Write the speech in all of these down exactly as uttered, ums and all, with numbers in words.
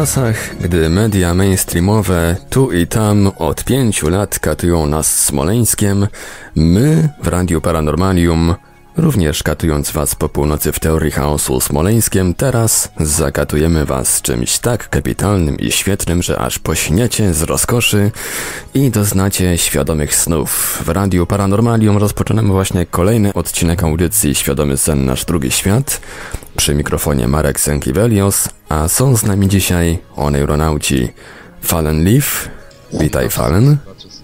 czasach, gdy media mainstreamowe tu i tam od pięciu lat katują nas Smoleńskiem, my w Radiu Paranormalium, również katując was po północy w teorii chaosu Smoleńskiem, teraz zakatujemy was czymś tak kapitalnym i świetnym, że aż pośniecie z rozkoszy i doznacie świadomych snów. W Radiu Paranormalium rozpoczynamy właśnie kolejny odcinek audycji Świadomy Sen Nasz Drugi Świat. Przy mikrofonie Marek Sękiewelios, a są z nami dzisiaj oneironauci Fallen Leaf. Witaj, Fallen.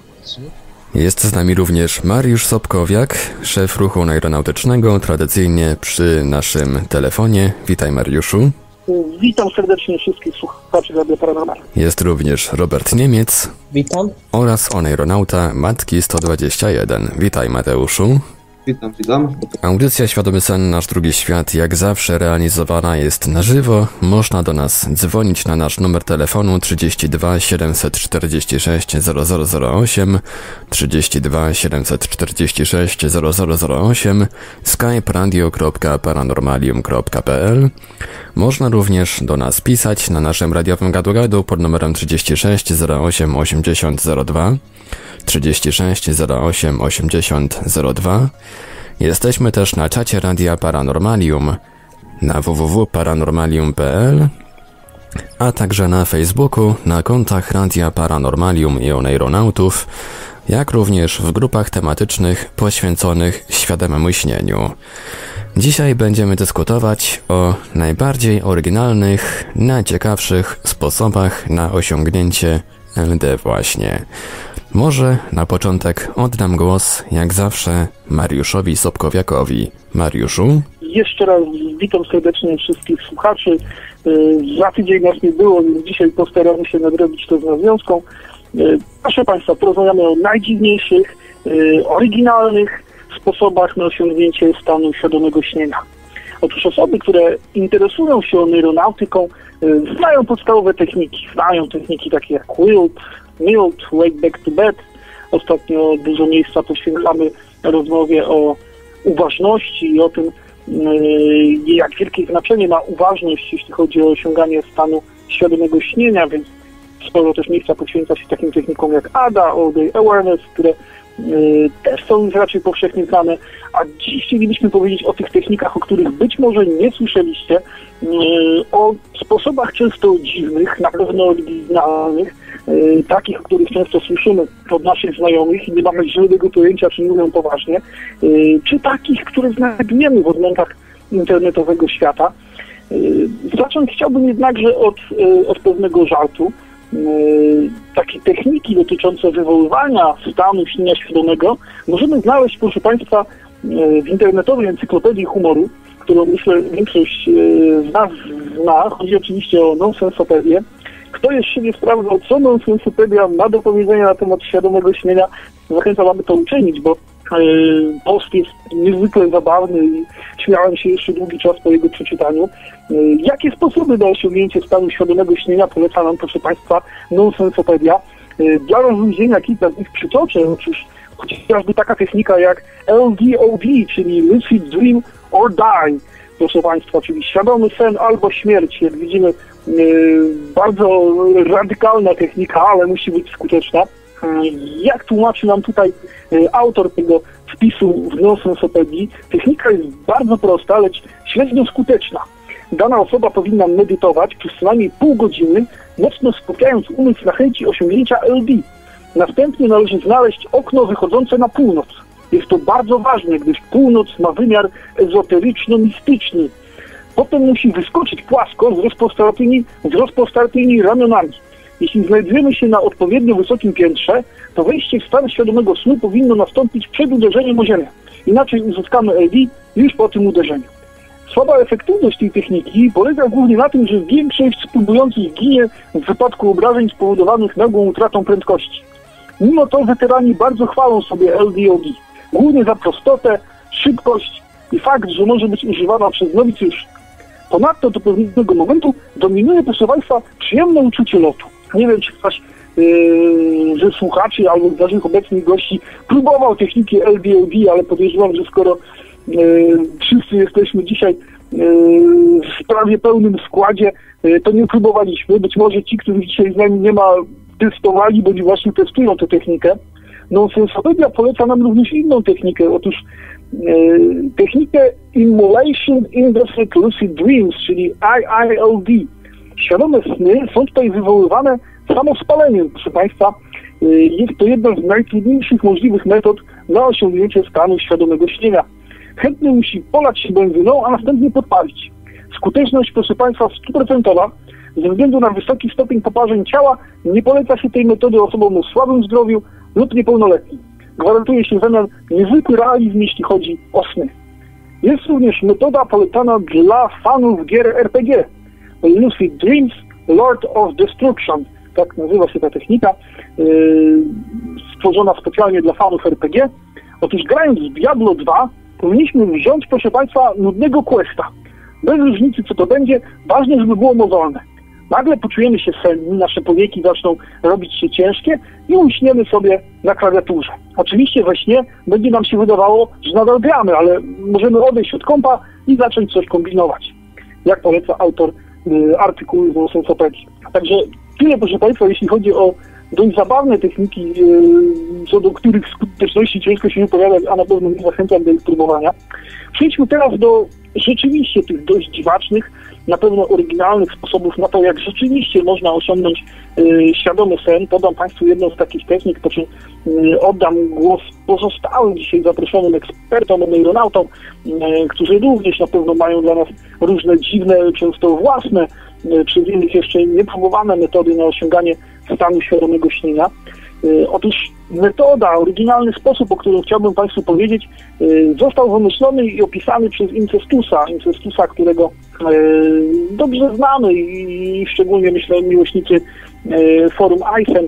Jest z nami również Mariusz Sobkowiak, szef ruchu oneironautycznego, tradycyjnie przy naszym telefonie. Witaj, Mariuszu. Witam serdecznie wszystkich słuchaczy Radia Paranormalium. Jest również Robert Niemiec. Witam. Oraz oneironauta Matki sto dwadzieścia jeden. Witaj, Mateuszu. Witam, witam. Audycja Świadomy Sen Nasz Drugi Świat jak zawsze realizowana jest na żywo. Można do nas dzwonić na nasz numer telefonu trzydzieści dwa siedemset czterdzieści sześć zero zero zero osiem, trzydzieści dwa siedemset czterdzieści sześć zero zero zero osiem, skype radio kropka paranormalium kropka p l. Można również do nas pisać na naszym radiowym gadu-gadu pod numerem trzydzieści sześć zero osiem osiemdziesiąt zero dwa, trzydzieści sześć zero osiem osiemdziesiąt zero dwa. Jesteśmy też na czacie Radia Paranormalium na w w w kropka paranormalium kropka p l, a także na Facebooku, na kontach Radia Paranormalium i Oneironautów, jak również w grupach tematycznych poświęconych świadomemu śnieniu. Dzisiaj będziemy dyskutować o najbardziej oryginalnych, najciekawszych sposobach na osiągnięcie L D właśnie. Może na początek oddam głos, jak zawsze, Mariuszowi Sobkowiakowi. Mariuszu? Jeszcze raz witam serdecznie wszystkich słuchaczy. Za tydzień nas nie było, więc dzisiaj postaramy się nadrobić to z nawiązką. Proszę Państwa, porozmawiamy o najdziwniejszych, oryginalnych sposobach na osiągnięcie stanu świadomego śnienia. Otóż osoby, które interesują się oneironautyką, znają podstawowe techniki. Znają techniki takie jak Quilt, Milt, Wake Back to Bed. Ostatnio dużo miejsca poświęcamy rozmowie o uważności i o tym, jak wielkie znaczenie ma uważność, jeśli chodzi o osiąganie stanu świadomego śnienia, więc sporo też miejsca poświęca się takim technikom jak A D A, All Day Awareness, które też są już raczej powszechnie znane, a dziś chcielibyśmy powiedzieć o tych technikach, o których być może nie słyszeliście, o sposobach często dziwnych, na pewno oryginalnych, takich, o których często słyszymy od naszych znajomych i nie mamy żadnego pojęcia, czy mówią poważnie, czy takich, które znajdujemy w odmętach internetowego świata. Zacząć chciałbym jednakże od, od pewnego żartu. Takie techniki dotyczące wywoływania stanu śnienia świadomego możemy znaleźć, proszę Państwa, w internetowej encyklopedii humoru, którą myślę większość z nas zna. Chodzi oczywiście o nonsensopedię. Kto jeszcze nie sprawdzał, co nonsensopedia ma do powiedzenia na temat świadomego śnienia, zachęcam, aby to uczynić, bo post jest niezwykle zabawny i śmiałem się jeszcze długi czas po jego przeczytaniu. Jakie sposoby na osiągnięcie stanu świadomego śnienia poleca nam, proszę Państwa, nonsensopedia? Dla rozluźnienia kilka z nich przytoczę, otóż chociażby taka technika jak L D O D, czyli Lucid Dream or Die, proszę Państwa, czyli świadomy sen albo śmierć. Jak widzimy, bardzo radykalna technika, ale musi być skuteczna. Jak tłumaczy nam tutaj autor tego wpisu w nonsensopedii, technika jest bardzo prosta, lecz średnio skuteczna. Dana osoba powinna medytować przez co najmniej pół godziny, mocno skupiając umysł na chęci osiągnięcia L D. Następnie należy znaleźć okno wychodzące na północ. Jest to bardzo ważne, gdyż północ ma wymiar ezoteryczno-mistyczny. Potem musi wyskoczyć płasko z rozpostartymi, z rozpostartymi ramionami. Jeśli znajdujemy się na odpowiednio wysokim piętrze, to wejście w stan świadomego snu powinno nastąpić przed uderzeniem o ziemię. Inaczej uzyskamy L D już po tym uderzeniu. Słaba efektywność tej techniki polega głównie na tym, że większość spróbujących ginie w wypadku obrażeń spowodowanych nagłą utratą prędkości. Mimo to weterani bardzo chwalą sobie L D O D, głównie za prostotę, szybkość i fakt, że może być używana przez nowicjuszy. Ponadto do pewnego momentu dominuje, proszę Państwa, przyjemne uczucie lotu. Nie wiem, czy ktoś yy, ze słuchaczy albo z naszych obecnych gości próbował techniki L D O D, ale podejrzewam, że skoro yy, wszyscy jesteśmy dzisiaj w prawie pełnym składzie, to nie próbowaliśmy. Być może ci, których dzisiaj z nami nie ma, testowali, bądź właśnie testują tę technikę. Nonsensopedia poleca nam również inną technikę. Otóż e, technikę Immolation Indefinite Lucid Dreams, czyli I I L D. Świadome sny są tutaj wywoływane samospaleniem, proszę Państwa. E, jest to jedna z najtrudniejszych możliwych metod na osiągnięcie stanu świadomego śnienia. Chętny musi polać się benzyną, a następnie podpalić. Skuteczność, proszę Państwa, stuprocentowa. Ze względu na wysoki stopień poparzeń ciała nie poleca się tej metody osobom o słabym zdrowiu lub niepełnoletnim. Gwarantuje się zamian niezwykły realizm, jeśli chodzi o sny. Jest również metoda polecana dla fanów gier R P G. Lucid Dreams, Lord of Destruction. Tak nazywa się ta technika, yy, stworzona specjalnie dla fanów R P G. Otóż grając w Diablo dwa powinniśmy wziąć, proszę Państwa, nudnego questa. Bez różnicy, co to będzie, ważne, żeby było mozolne. Nagle poczujemy się senni, nasze powieki zaczną robić się ciężkie i uśniemy sobie na klawiaturze. Oczywiście we śnie będzie nam się wydawało, że nadal gramy, ale możemy odejść od kompa i zacząć coś kombinować. Jak poleca autor y, artykułu z Nonsensopedii. Także tyle, proszę Państwa, jeśli chodzi o dość zabawne techniki, y, co do których skuteczności ciężko się wypowiadać, a na pewno nie zachęcam do ich próbowania. Przejdźmy teraz do rzeczywiście tych dość dziwacznych, na pewno oryginalnych sposobów na to, jak rzeczywiście można osiągnąć y, świadomy sen. Podam Państwu jedną z takich technik, po czym y, oddam głos pozostałym dzisiaj zaproszonym ekspertom, neuronautom, y, którzy również na pewno mają dla nas różne dziwne, często własne, y, przez innych jeszcze niepróbowane metody na osiąganie stanu świadomego śnienia. Y, otóż metoda, oryginalny sposób, o którym chciałbym Państwu powiedzieć, y, został wymyślony i opisany przez Incestusa, Incestusa, którego y, dobrze znamy i szczególnie, myślę, miłośnicy y, forum Aysen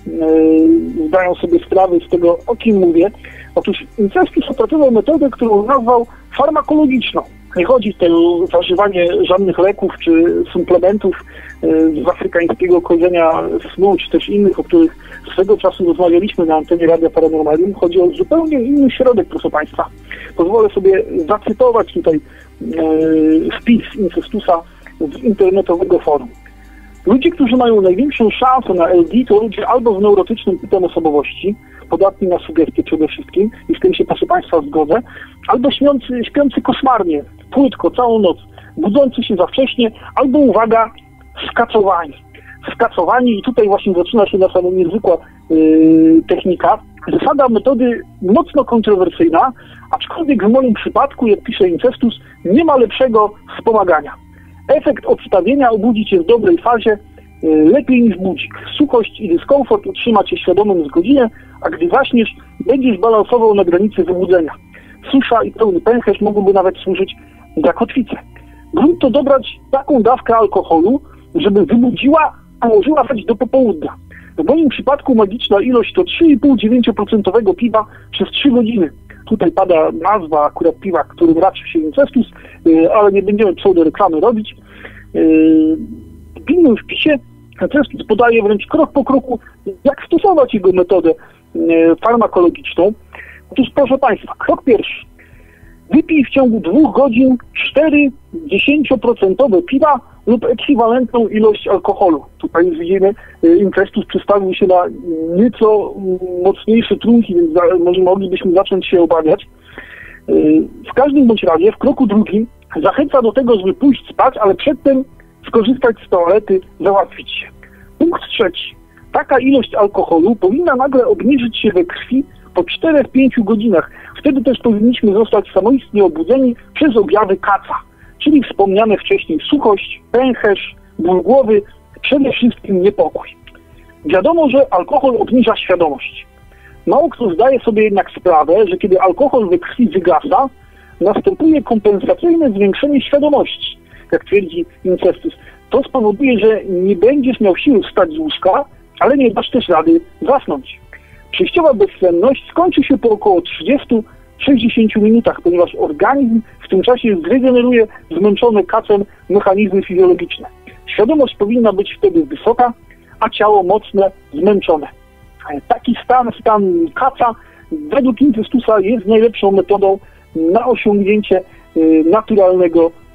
y, zdają sobie sprawę z tego, o kim mówię. Otóż Incestus opracował metodę, którą nazwał farmakologiczną. Nie chodzi tutaj o zażywanie żadnych leków czy suplementów z afrykańskiego korzenia snu, czy też innych, o których swego czasu rozmawialiśmy na antenie Radia Paranormalium. Chodzi o zupełnie inny środek, proszę Państwa. Pozwolę sobie zacytować tutaj e, wpis Incestusa z internetowego forum. Ludzie, którzy mają największą szansę na L D, to ludzie albo z neurotycznym typem osobowości, podatni na sugestie przede wszystkim, i z tym się, proszę Państwa, zgodzę, albo śpiący, śpiący koszmarnie, płytko, całą noc, budzący się za wcześnie, albo, uwaga, skacowani. Skacowani, i tutaj właśnie zaczyna się nasza niezwykła yy, technika. Zasada metody mocno kontrowersyjna, aczkolwiek w moim przypadku, jak pisze Incestus, nie ma lepszego wspomagania. Efekt odstawienia obudzi Cię w dobrej fazie, yy, lepiej niż budzik. Suchość i dyskomfort utrzyma Cię świadomym z godzinę, a gdy zaśniesz, będziesz balansował na granicy wybudzenia. Susza i pełny pęcherz mogłyby nawet służyć za kotwicę. Grunt to dobrać taką dawkę alkoholu, żeby wybudziła, a ułożyła choć do popołudnia. W moim przypadku magiczna ilość to trzy i pół do dziewięciu procent piwa przez trzy godziny. Tutaj pada nazwa akurat piwa, którym raczy się Incestus, ale nie będziemy pseudoreklamy robić. W innym wpisie Incestus podaje wręcz krok po kroku, jak stosować jego metodę farmakologiczną. Otóż, proszę Państwa, krok pierwszy. Wypij w ciągu dwóch godzin cztery dziesięcioprocentowe piwa lub ekwiwalentną ilość alkoholu. Tutaj widzimy, Incestus przedstawił się na nieco mocniejsze trunki, więc może moglibyśmy zacząć się obawiać. W każdym bądź razie w kroku drugim zachęca do tego, żeby pójść spać, ale przedtem skorzystać z toalety, załatwić się. Punkt trzeci. Taka ilość alkoholu powinna nagle obniżyć się we krwi po czterech do pięciu godzinach. Wtedy też powinniśmy zostać samoistnie obudzeni przez objawy kaca, czyli wspomniane wcześniej suchość, pęcherz, ból głowy, przede wszystkim niepokój. Wiadomo, że alkohol obniża świadomość. Mało kto zdaje sobie jednak sprawę, że kiedy alkohol we krwi wygasa, następuje kompensacyjne zwiększenie świadomości. Jak twierdzi Incestus, to spowoduje, że nie będziesz miał siły wstać z łóżka, ale nie dasz też rady zasnąć. Przejściowa bezsenność skończy się po około trzydziestu do sześćdziesięciu minutach, ponieważ organizm w tym czasie zregeneruje zmęczone kacem mechanizmy fizjologiczne. Świadomość powinna być wtedy wysoka, a ciało mocne, zmęczone. Taki stan, stan kaca według Incestusa jest najlepszą metodą na osiągnięcie naturalnego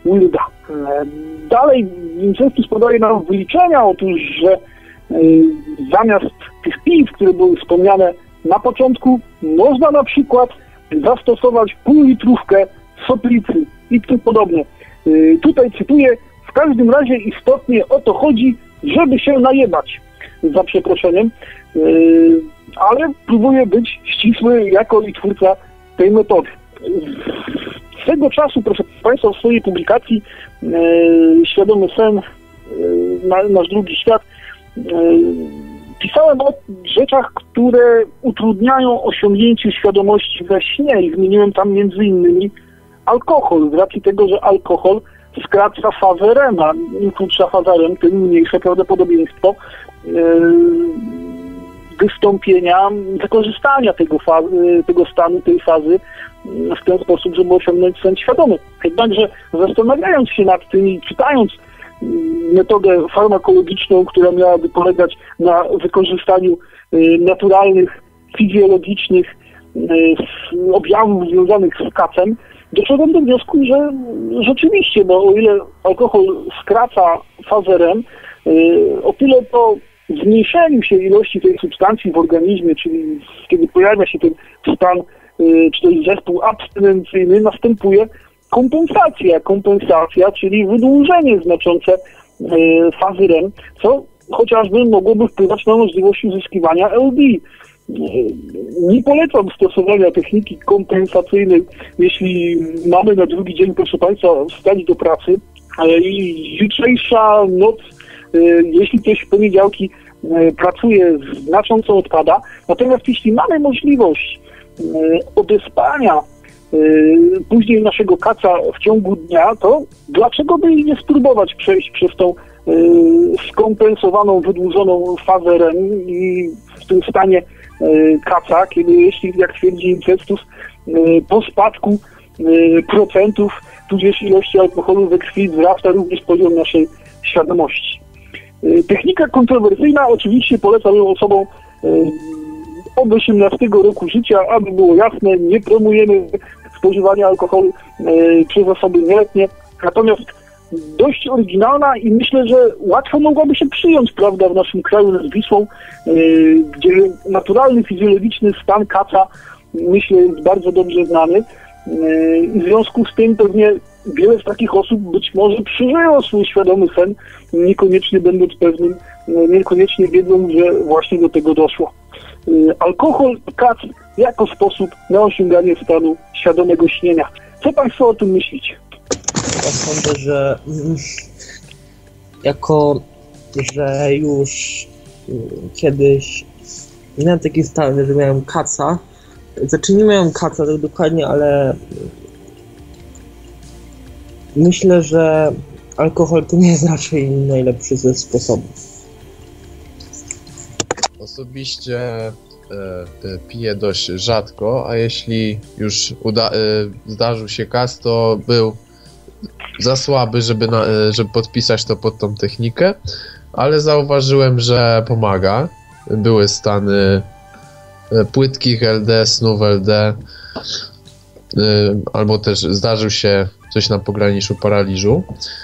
Wilda. Dalej Wincescus podaje nam wyliczenia, otóż, że zamiast tych piw, które były wspomniane na początku, można na przykład zastosować półlitrówkę soplicy i tym podobne. Tutaj cytuję: w każdym razie istotnie o to chodzi, żeby się najebać, za przeproszeniem, ale próbuję być ścisły jako i twórca tej metody. Z tego czasu, proszę Państwa, w swojej publikacji Świadomy sen, nasz drugi świat, pisałem o rzeczach, które utrudniają osiągnięcie świadomości we śnie i wymieniłem tam między innymi alkohol, z racji tego, że alkohol skraca fazę R E M, a im krótsza faza R E M, tym mniejsze prawdopodobieństwo wystąpienia, wykorzystania tego, fazy, tego stanu, tej fazy w ten sposób, żeby osiągnąć sen świadomy. Jednakże zastanawiając się nad tym i czytając metodę farmakologiczną, która miałaby polegać na wykorzystaniu naturalnych, fizjologicznych objawów związanych z kacem, doszedłem do wniosku, że rzeczywiście, bo o ile alkohol skraca fazę R E M, o tyle to zmniejszeniu się ilości tej substancji w organizmie, czyli kiedy pojawia się ten stan, czy to jest zespół abstynencyjny, następuje kompensacja. Kompensacja, czyli wydłużenie znaczące fazy R E M, co chociażby mogłoby wpływać na możliwość uzyskiwania L D. Nie polecam stosowania techniki kompensacyjnej, jeśli mamy na drugi dzień, proszę Państwa, wstać do pracy i jutrzejsza noc, jeśli ktoś w poniedziałki pracuje, znacząco odpada. Natomiast jeśli mamy możliwość odespania później naszego kaca w ciągu dnia, to dlaczego by nie spróbować przejść przez tą skompensowaną, wydłużoną fazę R E M i w tym stanie kaca, kiedy, jeśli, jak twierdzi Wincescus, po spadku procentów, tudzież ilości alkoholu we krwi wzrasta również poziom naszej świadomości. Technika kontrowersyjna, oczywiście polecam ją osobom od osiemnastego roku życia, aby było jasne, nie promujemy spożywania alkoholu przez osoby nieletnie, natomiast dość oryginalna i myślę, że łatwo mogłaby się przyjąć, prawda, w naszym kraju nad Wisłą, gdzie naturalny, fizjologiczny stan kaca, myślę, jest bardzo dobrze znany i w związku z tym pewnie wiele z takich osób być może przeżyło swój świadomy sen, niekoniecznie będąc pewnym, niekoniecznie wiedząc, że właśnie do tego doszło. Alkohol i kac jako sposób na osiąganie stanu świadomego śnienia. Co Państwo o tym myślicie? Ja sądzę, że jako, że już kiedyś miałem taki stan, że miałem kaca, znaczy nie miałem kaca tak dokładnie, ale myślę, że alkohol to nie jest raczej najlepszy ze sposobów. Osobiście e, piję dość rzadko, a jeśli już uda, e, zdarzył się kac, to był za słaby, żeby, na, żeby podpisać to pod tą technikę, ale zauważyłem, że pomaga. Były stany płytkich L D, snów L D, albo też zdarzył się coś na pograniczu paraliżu.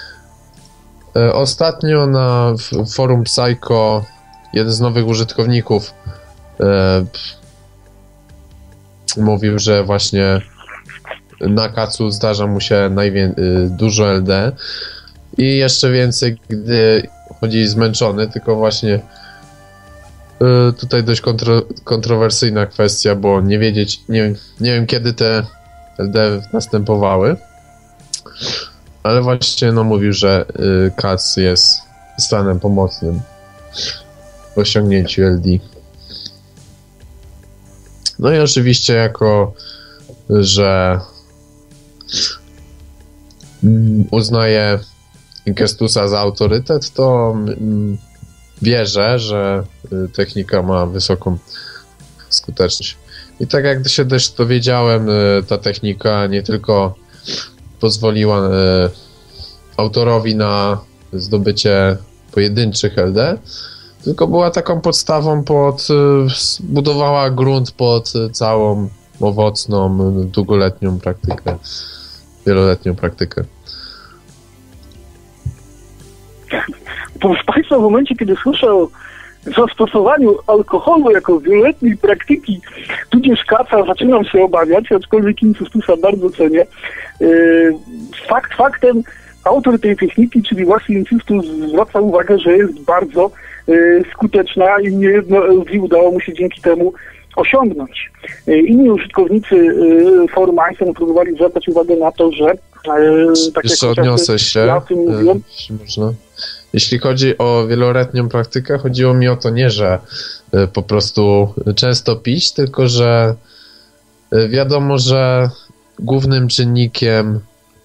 Ostatnio na forum Psycho jeden z nowych użytkowników mówił, że właśnie na kacu zdarza mu się najwię- dużo L D i jeszcze więcej, gdy chodzi zmęczony, tylko właśnie y, tutaj dość kontro- kontrowersyjna kwestia, bo nie wiedzieć, nie, nie wiem kiedy te L D następowały, ale właśnie no mówił, że y, kac jest stanem pomocnym w osiągnięciu L D. No i oczywiście jako, że uznaję Wincescusa za autorytet, to wierzę, że technika ma wysoką skuteczność. I tak jak się też dowiedziałem, ta technika nie tylko pozwoliła autorowi na zdobycie pojedynczych L D, tylko była taką podstawą pod, budowała grunt pod całą owocną, długoletnią praktykę, wieloletnią praktykę. Proszę Państwa, w momencie, kiedy słyszę o zastosowaniu alkoholu jako wieloletniej praktyki, tudzież kaca, zaczynam się obawiać, aczkolwiek incestusa bardzo cenię. Fakt faktem, autor tej techniki, czyli właśnie incestus, zwraca uwagę, że jest bardzo skuteczna i niejedno L D udało mu się dzięki temu osiągnąć. Inni użytkownicy forum Einstein próbowali zwracać uwagę na to, że tak jeszcze jak odniosę się, ja o tym mówiłem, jeśli można. Jeśli chodzi o wieloletnią praktykę, chodziło mi o to nie, że po prostu często pić, tylko że wiadomo, że głównym czynnikiem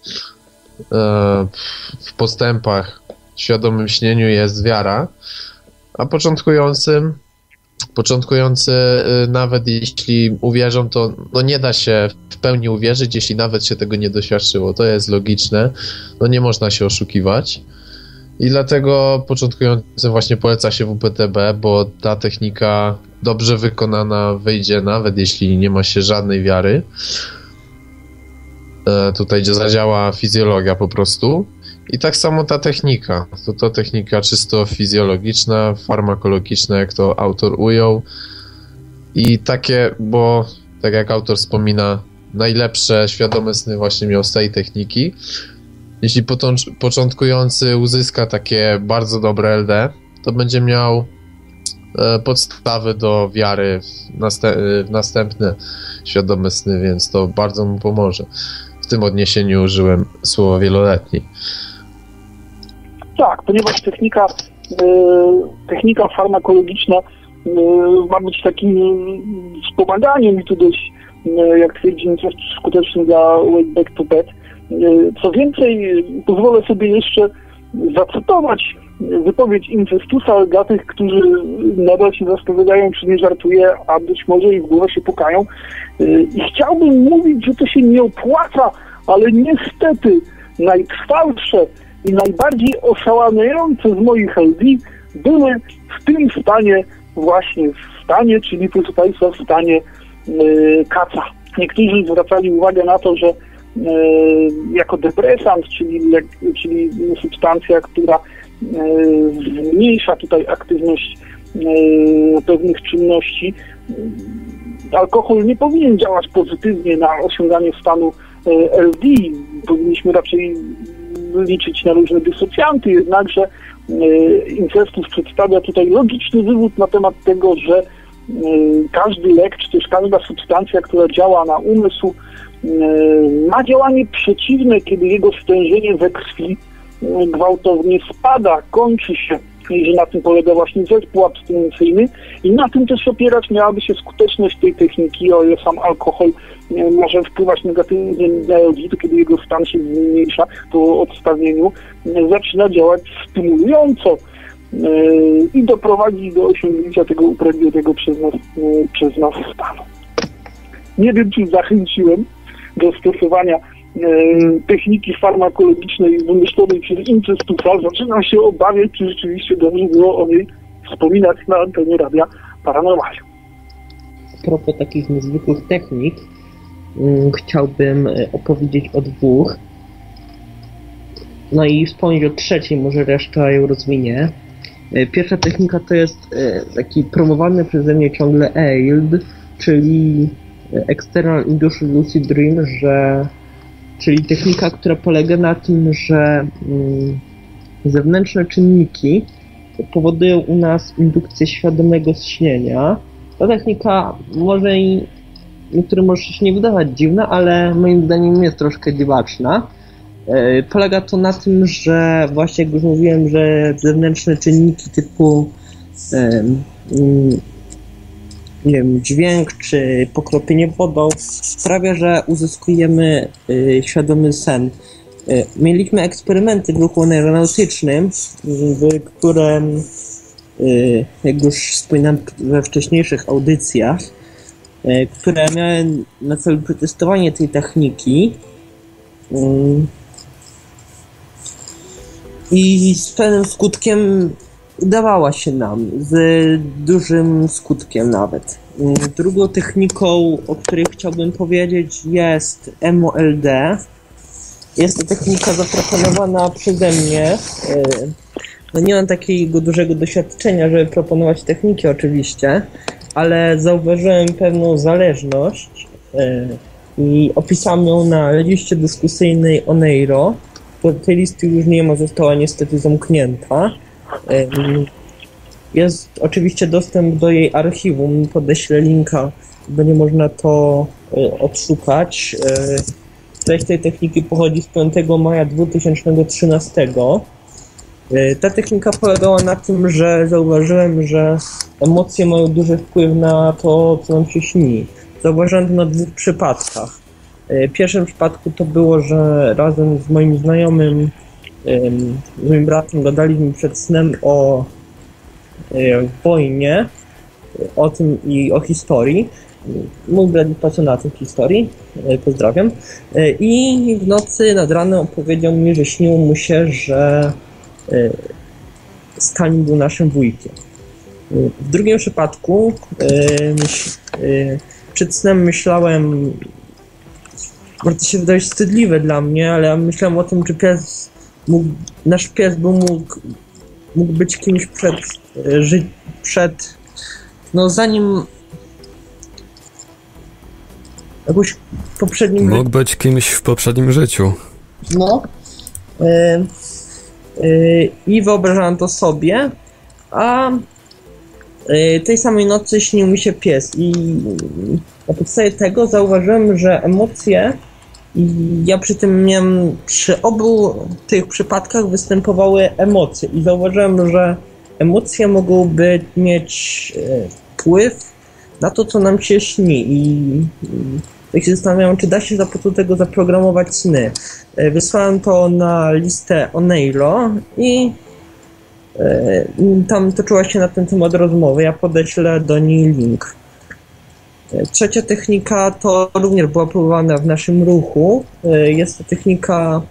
w postępach w świadomym śnieniu jest wiara, a początkującym Początkujący, nawet jeśli uwierzą, to no nie da się w pełni uwierzyć, jeśli nawet się tego nie doświadczyło. To jest logiczne, no nie można się oszukiwać. I dlatego początkującym właśnie poleca się W P T B, bo ta technika dobrze wykonana wyjdzie, nawet jeśli nie ma się żadnej wiary. E, tutaj zadziała fizjologia po prostu. I tak samo ta technika. To, to technika czysto fizjologiczna, farmakologiczna, jak to autor ujął. I takie, bo tak jak autor wspomina, najlepsze świadome sny właśnie miał z tej techniki. Jeśli potą- początkujący uzyska takie bardzo dobre L D, to będzie miał e, podstawy do wiary w, następ- w następne świadome sny, więc to bardzo mu pomoże. W tym odniesieniu użyłem słowa wieloletni. Tak, ponieważ technika, e, technika farmakologiczna e, ma być takim wspomaganiem i tu dość, e, jak twierdzi, coś skutecznym dla Wake Back to Bed. E, co więcej, pozwolę sobie jeszcze zacytować wypowiedź incestusa dla tych, którzy nadal się zastanawiają, czy nie żartuje, a być może i w głowę się pukają. E, I chciałbym mówić, że to się nie opłaca, ale niestety najtrwalsze i najbardziej oszałamiające z moich L D były w tym stanie, właśnie w stanie, czyli proszę Państwa, w stanie yy, kaca. Niektórzy zwracali uwagę na to, że yy, jako depresant, czyli, czyli substancja, która yy, zmniejsza tutaj aktywność yy, pewnych czynności, yy, alkohol nie powinien działać pozytywnie na osiąganie stanu yy, L D. Powinniśmy raczej liczyć na różne dysocjanty, jednakże y, incestus przedstawia tutaj logiczny wywód na temat tego, że y, każdy lek, czy też każda substancja, która działa na umysł, y, ma działanie przeciwne, kiedy jego stężenie we krwi y, gwałtownie spada, kończy się, i że na tym polega właśnie zespół abstynencyjny i na tym też opierać miałaby się skuteczność tej techniki, o ile sam alkohol może wpływać negatywnie na L D, to kiedy jego stan się zmniejsza po odstawieniu, zaczyna działać stymulująco i doprowadzi do osiągnięcia tego upragnionego przez nas, przez nas stanu. Nie wiem, czy zachęciłem do stosowania techniki farmakologicznej wymyślonej przez incestusa. Zaczynam się obawiać, czy rzeczywiście dobrze było o niej wspominać na antenie Radia Paranormalium. A propos takich niezwykłych technik, um, chciałbym opowiedzieć o dwóch. No i wspomnieć o trzeciej, może reszta ją rozwinie. Pierwsza technika to jest taki promowany przeze mnie ciągle E I L D, czyli External Induced Lucid Dream, że czyli technika, która polega na tym, że mm, zewnętrzne czynniki powodują u nas indukcję świadomego śnienia. Ta technika może i niektórym może się nie wydawać dziwna, ale moim zdaniem jest troszkę dziwaczna. Yy, polega to na tym, że właśnie jak już mówiłem, że zewnętrzne czynniki typu yy, yy, nie wiem, dźwięk czy pokropienie wodą sprawia, że uzyskujemy y, świadomy sen. Y, mieliśmy eksperymenty w ruchu neuronautycznym, w którym, y, jak już wspominam we wcześniejszych audycjach, y, które miały na celu przetestowanie tej techniki y, i z pewnym skutkiem udawała się nam, z dużym skutkiem nawet. Drugą techniką, o której chciałbym powiedzieć, jest M O L D. Jest to technika zaproponowana przeze mnie no nie mam takiego dużego doświadczenia, żeby proponować techniki oczywiście, ale zauważyłem pewną zależność e, i opisałem ją na liście dyskusyjnej Oneiro, bo tej listy już nie ma, została niestety zamknięta. E, jest oczywiście dostęp do jej archiwum, podeślę linka, będzie można to e, odszukać. E, treść tej techniki pochodzi z piątego maja dwa tysiące trzynastego. Ta technika polegała na tym, że zauważyłem, że emocje mają duży wpływ na to, co nam się śni. Zauważyłem to na dwóch przypadkach. W pierwszym przypadku to było, że razem z moim znajomym, z moim bratem gadaliśmy przed snem o wojnie, o tym i o historii. Mój brat jest pasjonatem historii, pozdrawiam. I w nocy nad ranem opowiedział mi, że śniło mu się, że Stalin był naszym wujkiem. W drugim przypadku przed snem myślałem, może to się wydaje wstydliwe dla mnie, ale myślałem o tym, czy pies mógł, nasz pies był mógł, mógł być kimś przed, przed no zanim jakoś poprzednim... Mógł być kimś w poprzednim życiu. No. Y y I wyobrażałem to sobie, a y tej samej nocy śnił mi się pies i na podstawie tego zauważyłem, że emocje, i ja przy tym miałem, przy obu tych przypadkach występowały emocje i zauważyłem, że emocje mogą być, mieć wpływ na to, co nam się śni i tak się zastanawiam, czy da się za pomocą tego zaprogramować sny. Wysłałem to na listę Oneiro i tam toczyła się na ten temat rozmowy, ja podeślę do niej link. Trzecia technika to również była próbowana w naszym ruchu. Jest to technika,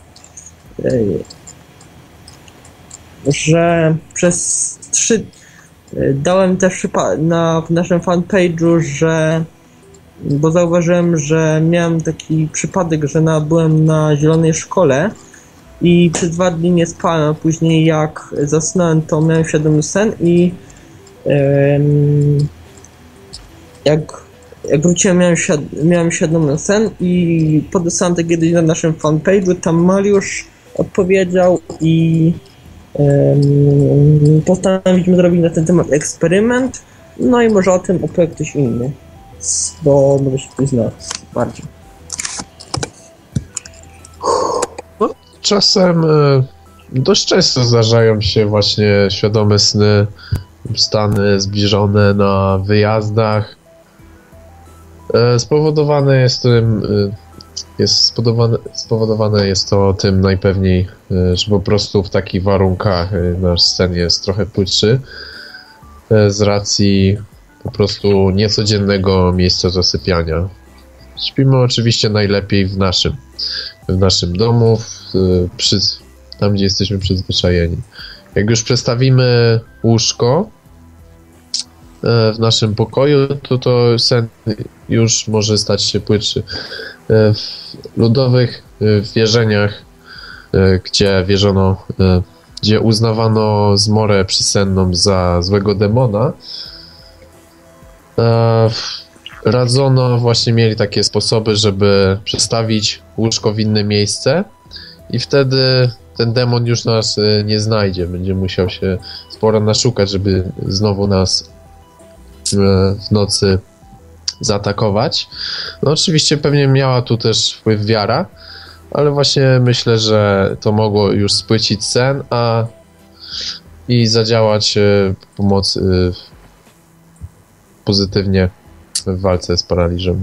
że przez trzy... Dałem też na, w naszym fanpage'u, że bo zauważyłem, że miałem taki przypadek, że na, byłem na zielonej szkole i przez dwa dni nie spałem, a później jak zasnąłem, to miałem świadomy sen i um, jak, jak wróciłem, miałem, świad miałem świadomy sen i podesłałem to kiedyś na naszym fanpage'u, tam Mariusz odpowiedział i um, postanowiliśmy zrobić na ten temat eksperyment, no i może o tym opowie ktoś inny, bo może się ktoś zna bardziej. No, czasem e, dość często zdarzają się właśnie świadome sny, stany zbliżone na wyjazdach. E, spowodowane jest tym, e, jest spowodowane, spowodowane jest to tym najpewniej, e, że po prostu w takich warunkach e, nasz sen jest trochę płytszy e, z racji po prostu niecodziennego miejsca zasypiania. Śpimy oczywiście najlepiej w naszym, w naszym domu, w, przy, tam gdzie jesteśmy przyzwyczajeni. Jak już przestawimy łóżko w naszym pokoju, to to sen już może stać się płytszy. W ludowych wierzeniach, gdzie wierzono, gdzie uznawano zmorę przysenną za złego demona, radzono, właśnie mieli takie sposoby, żeby przestawić łóżko w inne miejsce i wtedy ten demon już nas nie znajdzie. Będzie musiał się sporo naszukać, żeby znowu nas w nocy zaatakować. No oczywiście pewnie miała tu też wpływ wiara, ale właśnie myślę, że to mogło już spłycić sen, a i zadziałać pomoc pozytywnie w walce z paraliżem.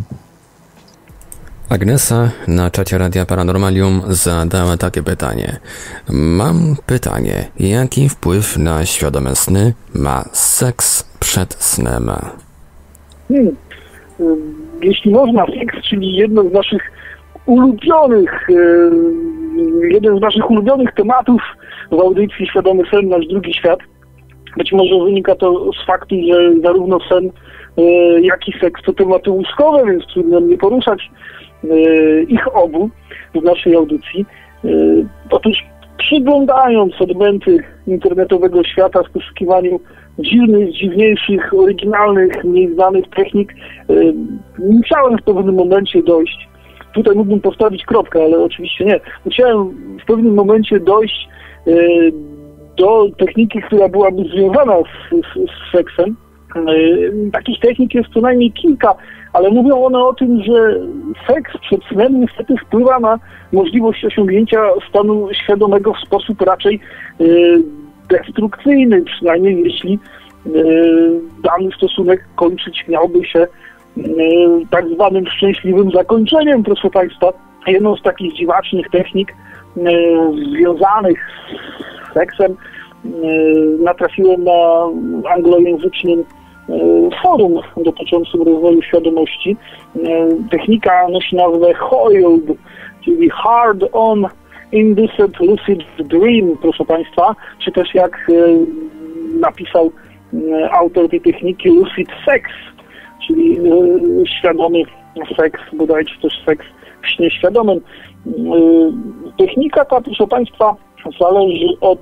Agnesa na czacie Radia Paranormalium zadała takie pytanie. Mam pytanie, jaki wpływ na świadome sny ma seks przed snem? Hmm. Jeśli można, seks, czyli jedno z naszych ulubionych, jeden z naszych ulubionych tematów w audycji Świadomy Sen, nasz drugi świat. Być może wynika to z faktu, że zarówno sen, jak i seks to tematy łóżkowe, więc trudno nie poruszać ich obu w naszej audycji. Otóż przyglądając odmęty internetowego świata w poszukiwaniu dziwnych, dziwniejszych, oryginalnych, mniej znanych technik, musiałem w pewnym momencie dojść. Tutaj mógłbym postawić kropkę, ale oczywiście nie. Musiałem w pewnym momencie dojść do techniki, która byłaby związana z, z, z seksem. Takich technik jest co najmniej kilka, ale mówią one o tym, że seks przed snem niestety wpływa na możliwość osiągnięcia stanu świadomego w sposób raczej destrukcyjny, przynajmniej jeśli dany stosunek kończyć miałby się tak zwanym szczęśliwym zakończeniem, proszę Państwa. Jedną z takich dziwacznych technik związanych z seksem natrafiłem na anglojęzycznym forum dotyczącym rozwoju świadomości. Technika nosi nazwę HOILD, czyli Hard On Indecent Lucid Dream, proszę Państwa, czy też jak napisał autor tej techniki, Lucid Sex, czyli świadomy seks, bodajże też seks w śnie świadomym. Technika ta, proszę Państwa, zależy od,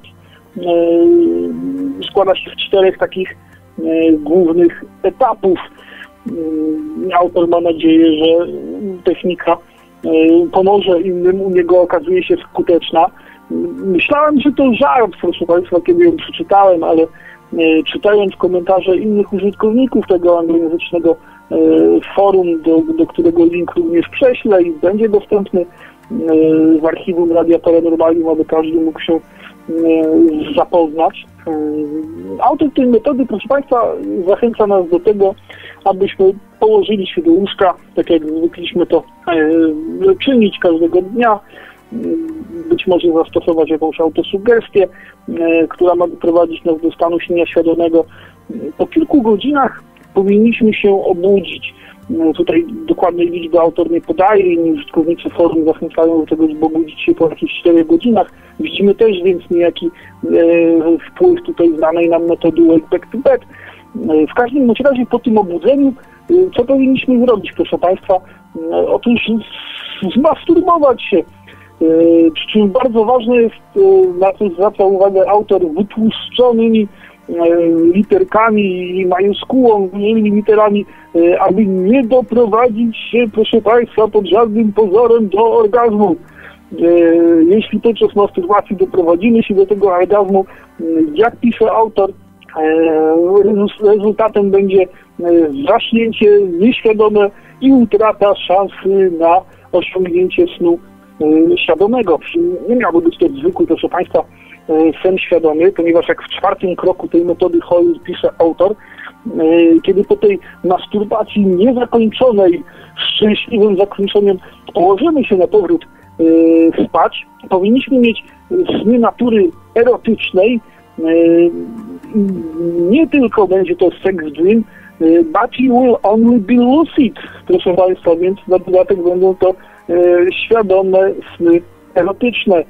składa się w czterech takich głównych etapów. Autor ma nadzieję, że technika pomoże innym, u niego okazuje się skuteczna. Myślałem, że to żart, proszę Państwa, kiedy ją przeczytałem, ale czytając komentarze innych użytkowników tego anglojęzycznego forum, do, do którego link również prześlę i będzie dostępny w archiwum Radia Paranormalium, aby każdy mógł się zapoznać. Autor tej metody, proszę Państwa, zachęca nas do tego, abyśmy położyli się do łóżka, tak jak zwykliśmy to czynić każdego dnia, być może zastosować jakąś autosugestię, która ma doprowadzić nas do stanu śnienia świadomego. Po kilku godzinach powinniśmy się obudzić. Tutaj dokładnej liczby autor nie podaje, inni użytkownicy forum zachęcają do tego, żeby obudzić się po jakichś czterech godzinach. Widzimy też więc niejaki e, wpływ tutaj znanej nam metody Wake Back to Bed. E, w każdym bądź razie po tym obudzeniu, e, co powinniśmy zrobić, proszę Państwa? E, otóż zmasturbować się. E, przy czym bardzo ważne jest, e, na co zwraca uwagę autor, wytłuszczonymi literkami i majuskułą, innymi literami, aby nie doprowadzić się, proszę Państwa, pod żadnym pozorem do orgazmu. Jeśli podczas masturbacji doprowadzimy się do tego orgazmu, jak pisze autor, rezultatem będzie zaśnięcie nieświadome i utrata szansy na osiągnięcie snu świadomego. Nie miałby być to zwykły, proszę Państwa, sen świadomy, ponieważ jak w czwartym kroku tej metody HOILD pisze autor, kiedy po tej masturbacji niezakończonej, szczęśliwym zakończeniem położymy się na powrót spać, powinniśmy mieć sny natury erotycznej. Nie tylko będzie to sex dream, but you will only be lucid, proszę Państwa, więc na dodatek będą to świadome sny erotyczne.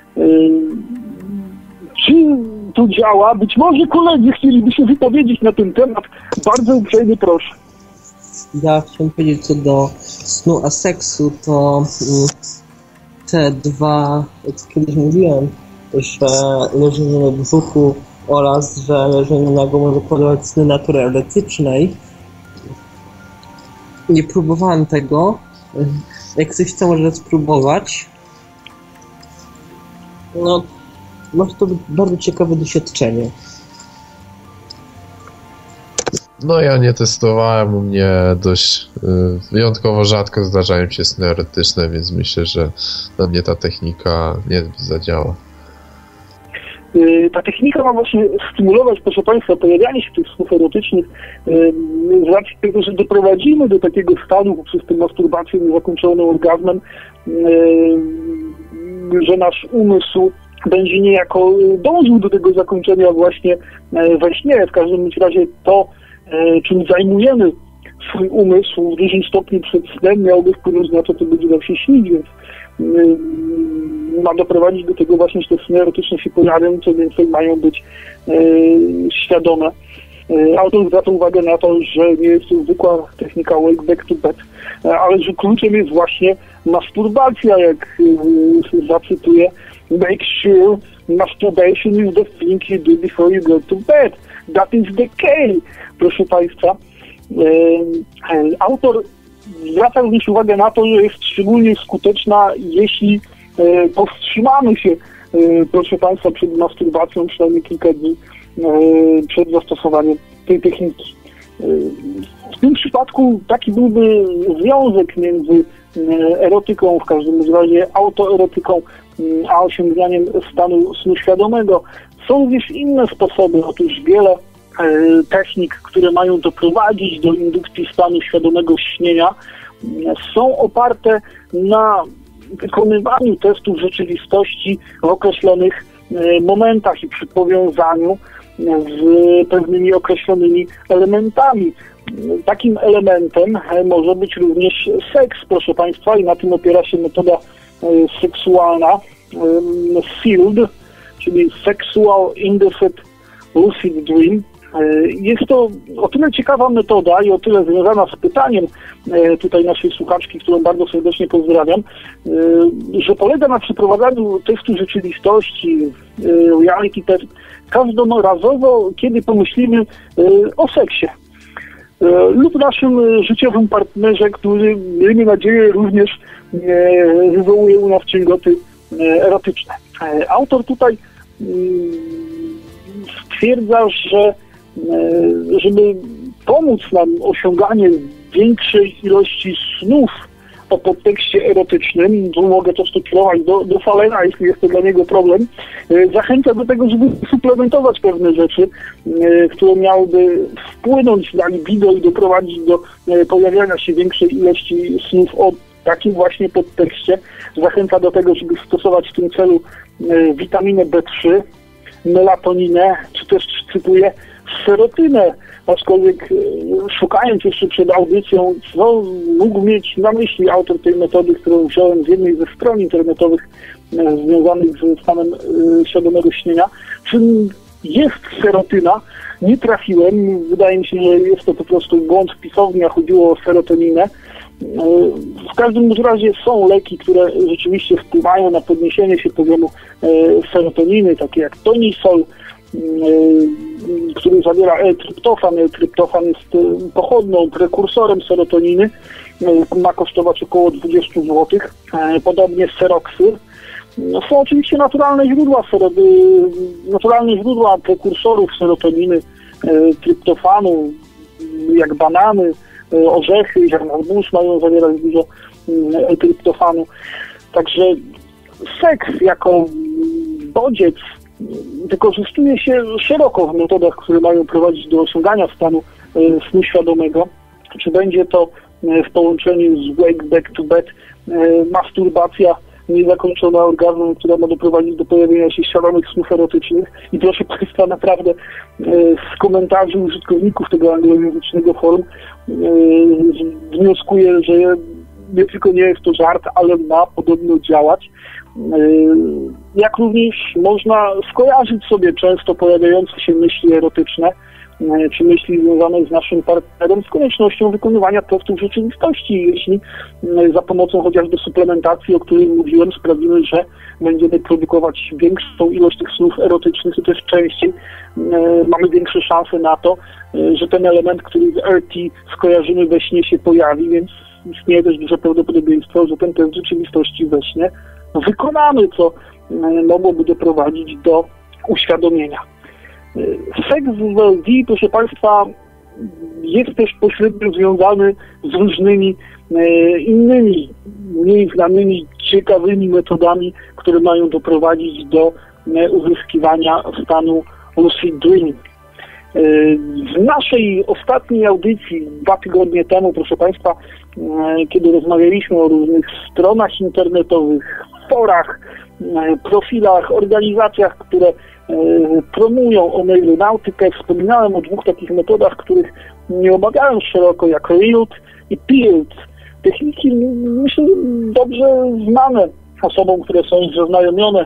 Czy to działa? Być może koledzy chcieliby się wypowiedzieć na ten temat. Bardzo uprzejmie proszę. Ja chciałem powiedzieć co do snu a seksu, to te dwa, jak kiedyś mówiłem, że leżenie na brzuchu oraz, że leżenie nago może podawać sny natury erotycznej. Nie próbowałem tego. Jak ktoś chce, może spróbować. No, może to być bardzo ciekawe doświadczenie. No ja nie testowałem, u mnie dość y, wyjątkowo rzadko zdarzają się sny erotyczne, więc myślę, że na mnie ta technika nie zadziała. Ta technika ma właśnie stymulować, proszę Państwa, pojawianie się tych snów erotycznych z racji tego, że doprowadzimy do takiego stanu poprzez tę masturbację niezakończoną orgazmem, że nasz umysł będzie niejako dążył do tego zakończenia właśnie we śnie. W każdym razie to, czym zajmujemy swój umysł w dużym stopniu przed snem, miałoby wpłynąć na to, co będzie nam się śnić, więc ma doprowadzić do tego właśnie, że te sny erotyczne się pojawią, co więcej mają być świadome. Autor zwraca uwagę na to, że nie jest to zwykła technika wake back to bed, ale że kluczem jest właśnie masturbacja, jak zacytuję, make sure masturbation is the thing you do before you go to bed. That is the key, proszę Państwa. Autor zwraca również uwagę na to, że jest szczególnie skuteczna, jeśli powstrzymamy się, proszę Państwa, przed masturbacją przynajmniej kilka dni przed zastosowaniem tej techniki. W tym przypadku taki byłby związek między erotyką, w każdym razie autoerotyką, a osiąganiem stanu snu świadomego. Są również inne sposoby, otóż wiele technik, które mają doprowadzić do indukcji stanu świadomego śnienia, są oparte na wykonywaniu testów rzeczywistości w określonych momentach i przy powiązaniu z pewnymi określonymi elementami. Takim elementem może być również seks, proszę Państwa, i na tym opiera się metoda seksualna S I L D, czyli Sexual Induced Lucid Dream. Jest to o tyle ciekawa metoda i o tyle związana z pytaniem tutaj naszej słuchaczki, którą bardzo serdecznie pozdrawiam, że polega na przeprowadzaniu testu rzeczywistości, reality test, każdorazowo, kiedy pomyślimy o seksie lub naszym życiowym partnerze, który, miejmy nadzieję, również wywołuje u nas ciągoty erotyczne. Autor tutaj stwierdza, że żeby pomóc nam osiąganie większej ilości snów o podtekście erotycznym, tu mogę to skierować do, do Falena, jeśli jest to dla niego problem, zachęca do tego, żeby suplementować pewne rzeczy, które miałyby wpłynąć na libido i doprowadzić do pojawiania się większej ilości snów o takim właśnie podtekście. Zachęca do tego, żeby stosować w tym celu witaminę B trzy, melatoninę, czy też, cytuję, serotynę, aczkolwiek szukając jeszcze przed audycją, co mógł mieć na myśli autor tej metody, którą wziąłem z jednej ze stron internetowych związanych z stanem świadomego śnienia, czym jest serotyna, nie trafiłem. Wydaje mi się, że jest to po prostu błąd w pisowni, a chodziło o serotoninę. W każdym razie są leki, które rzeczywiście wpływają na podniesienie się poziomu serotoniny, takie jak tonisol, który zawiera L-tryptofan. L-tryptofan jest pochodną, prekursorem serotoniny. Ma kosztować około dwadzieścia złotych. Podobnie Seroxyl. Są oczywiście naturalne źródła, naturalne źródła prekursorów serotoniny, tryptofanu, jak banany, orzechy, ziarna zbóż mają zawierać dużo L-tryptofanu. Także seks jako bodziec wykorzystuje się szeroko w metodach, które mają prowadzić do osiągania stanu snu świadomego. Czy będzie to w połączeniu z wake back to bed, masturbacja niezakończona orgazmem, która ma doprowadzić do pojawienia się świadomych snów erotycznych. I proszę Państwa, naprawdę z komentarzy użytkowników tego anglojęzycznego forum wnioskuję, że nie tylko nie jest to żart, ale ma podobno działać. Jak również można skojarzyć sobie często pojawiające się myśli erotyczne, czy myśli związane z naszym partnerem z koniecznością wykonywania testów rzeczywistości. Jeśli za pomocą chociażby suplementacji, o której mówiłem, sprawimy, że będziemy produkować większą ilość tych snów erotycznych i też częściej, mamy większe szanse na to, że ten element, który z R T skojarzymy we śnie, się pojawi, więc istnieje też duże prawdopodobieństwo, że ten test rzeczywistości we śnie wykonamy, co mogłoby doprowadzić do uświadomienia. Seks w L D, proszę Państwa, jest też pośrednio związany z różnymi e, innymi, mniej znanymi, ciekawymi metodami, które mają doprowadzić do e, uzyskiwania stanu lucid dreaming. E, w naszej ostatniej audycji, dwa tygodnie temu, proszę Państwa, e, kiedy rozmawialiśmy o różnych stronach internetowych, forach, e, profilach, organizacjach, które promują oneironautykę, wspominałem o dwóch takich metodach, których nie omawiałem szeroko, jak Rilt i Pilt. Techniki, myślę, dobrze znane osobom, które są zaznajomione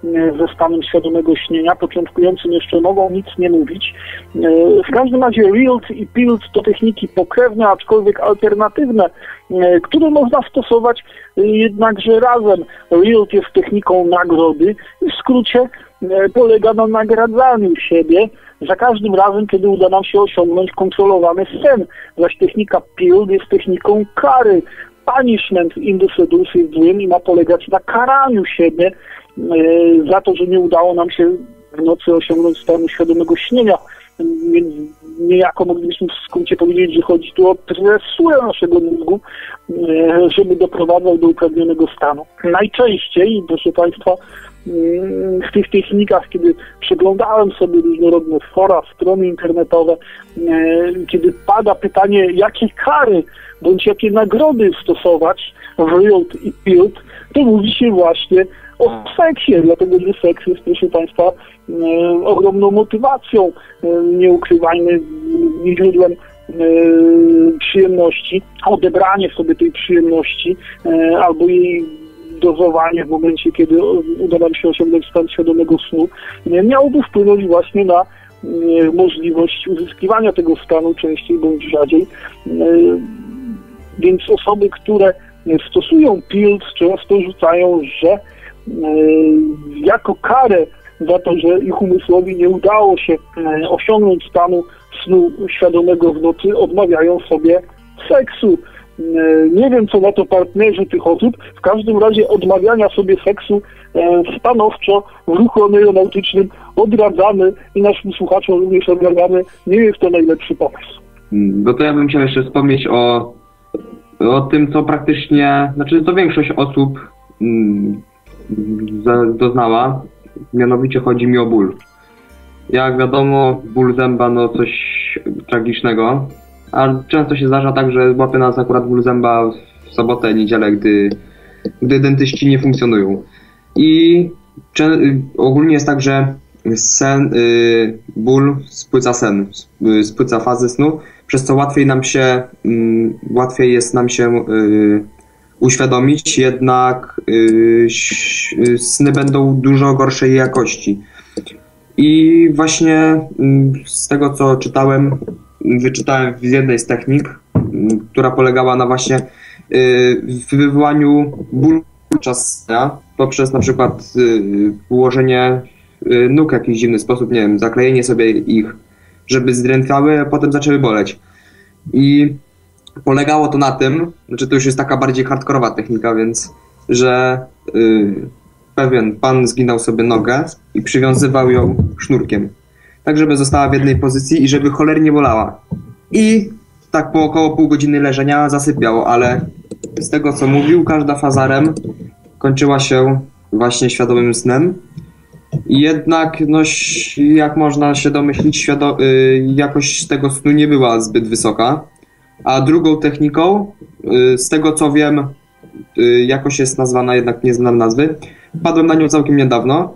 ze stanem świadomego śnienia. Początkującym jeszcze mogą nic nie mówić. W każdym razie R I L T i P I L T to techniki pokrewne, aczkolwiek alternatywne, które można stosować jednakże razem. R I L T jest techniką nagrody i w skrócie polega na nagradzaniu siebie za każdym razem, kiedy uda nam się osiągnąć kontrolowany sen. Zaś technika P I L T jest techniką kary. Punishment in the seductive dream i ma polegać na karaniu siebie e, za to, że nie udało nam się w nocy osiągnąć stanu świadomego śnienia. Więc niejako moglibyśmy w skrócie powiedzieć, że chodzi tu o tresurę naszego mózgu, e, żeby doprowadzał do upragnionego stanu. Najczęściej, proszę Państwa, w tych technikach, kiedy przeglądałem sobie różnorodne fora, strony internetowe, kiedy pada pytanie, jakie kary bądź jakie nagrody stosować w R I L T i P I L T, to mówi się właśnie o seksie, dlatego że seks jest, proszę Państwa, ogromną motywacją, nie ukrywajmy, źródłem przyjemności, odebranie sobie tej przyjemności albo jej dozowanie w momencie, kiedy uda nam się osiągnąć stan świadomego snu, miałoby wpłynąć właśnie na możliwość uzyskiwania tego stanu częściej bądź rzadziej. Więc osoby, które stosują P I L T, często rzucają, że jako karę za to, że ich umysłowi nie udało się osiągnąć stanu snu świadomego w nocy, odmawiają sobie seksu. Nie wiem, co na to partnerzy tych osób. W każdym razie odmawiania sobie seksu stanowczo w ruchu neuronautycznym odradzamy i naszym słuchaczom również odradzamy. Nie jest to najlepszy pomysł. No to ja bym chciał jeszcze wspomnieć o, o tym, co praktycznie, znaczy co większość osób mm, doznała. Mianowicie chodzi mi o ból. Jak wiadomo, ból zęba no coś tragicznego. A często się zdarza tak, że łapie nas akurat ból zęba w sobotę, niedzielę, gdy, gdy dentyści nie funkcjonują. I ogólnie jest tak, że sen, y, ból spłyca sen, y, spłyca fazy snu, przez co łatwiej nam się, y, łatwiej jest nam się y, uświadomić, jednak y, sny będą dużo gorszej jakości. I właśnie y, z tego, co czytałem, wyczytałem z jednej z technik, która polegała na właśnie w wywołaniu bólu podczas snu poprzez na przykład ułożenie nóg w jakiś dziwny sposób, nie wiem, zaklejenie sobie ich, żeby zdrętwiały, a potem zaczęły boleć. I polegało to na tym, znaczy to już jest taka bardziej hardkorowa technika, więc że pewien pan zginął sobie nogę i przywiązywał ją sznurkiem, tak żeby została w jednej pozycji i żeby cholernie bolała. I tak po około pół godziny leżenia zasypiał, ale z tego co mówił, każda faza R E M kończyła się właśnie świadomym snem. I jednak, no, jak można się domyślić, świado- y, jakość tego snu nie była zbyt wysoka. A drugą techniką, y, z tego co wiem, y, jakoś jest nazwana, jednak nie znam nazwy, wpadłem na nią całkiem niedawno.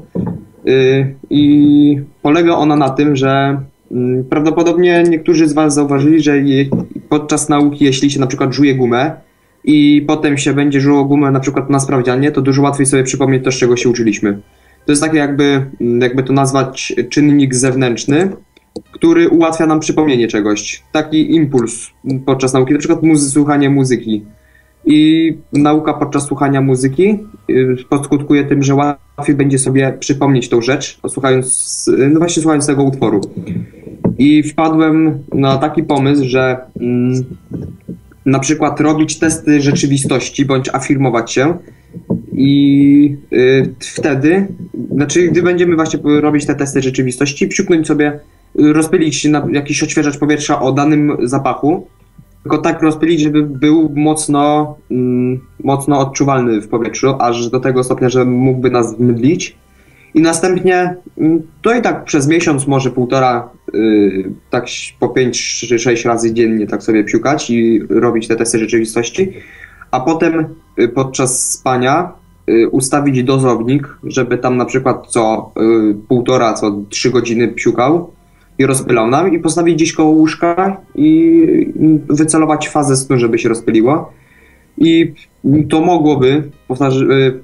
I polega ona na tym, że prawdopodobnie niektórzy z Was zauważyli, że podczas nauki, jeśli się na przykład żuje gumę i potem się będzie żuło gumę na przykład na sprawdzianie, to dużo łatwiej sobie przypomnieć to, z czego się uczyliśmy. To jest takie jakby, jakby to nazwać, czynnik zewnętrzny, który ułatwia nam przypomnienie czegoś. Taki impuls podczas nauki, na przykład muzy- słuchanie muzyki. I nauka podczas słuchania muzyki poskutkuje tym, że łatwiej będzie sobie przypomnieć tą rzecz, słuchając, no właśnie słuchając tego utworu. I wpadłem na taki pomysł, że mm, na przykład robić testy rzeczywistości, bądź afirmować się i y, wtedy, znaczy gdy będziemy właśnie robić te testy rzeczywistości, psiuknąć sobie, rozpylić na jakiś odświeżacz powietrza o danym zapachu, tylko tak rozpylić, żeby był mocno, mm, mocno odczuwalny w powietrzu, aż do tego stopnia, że mógłby nas mydlić. I następnie mm, to i tak przez miesiąc, może półtora, yy, tak po pięć czy sześć razy dziennie tak sobie piukać i robić te testy rzeczywistości. A potem yy, podczas spania yy, ustawić dozownik, żeby tam na przykład co yy, półtora, co trzy godziny piukał i rozpylał nam, i postawić gdzieś koło łóżka i wycelować fazę snu, żeby się rozpyliło. I to mogłoby, powtarzam,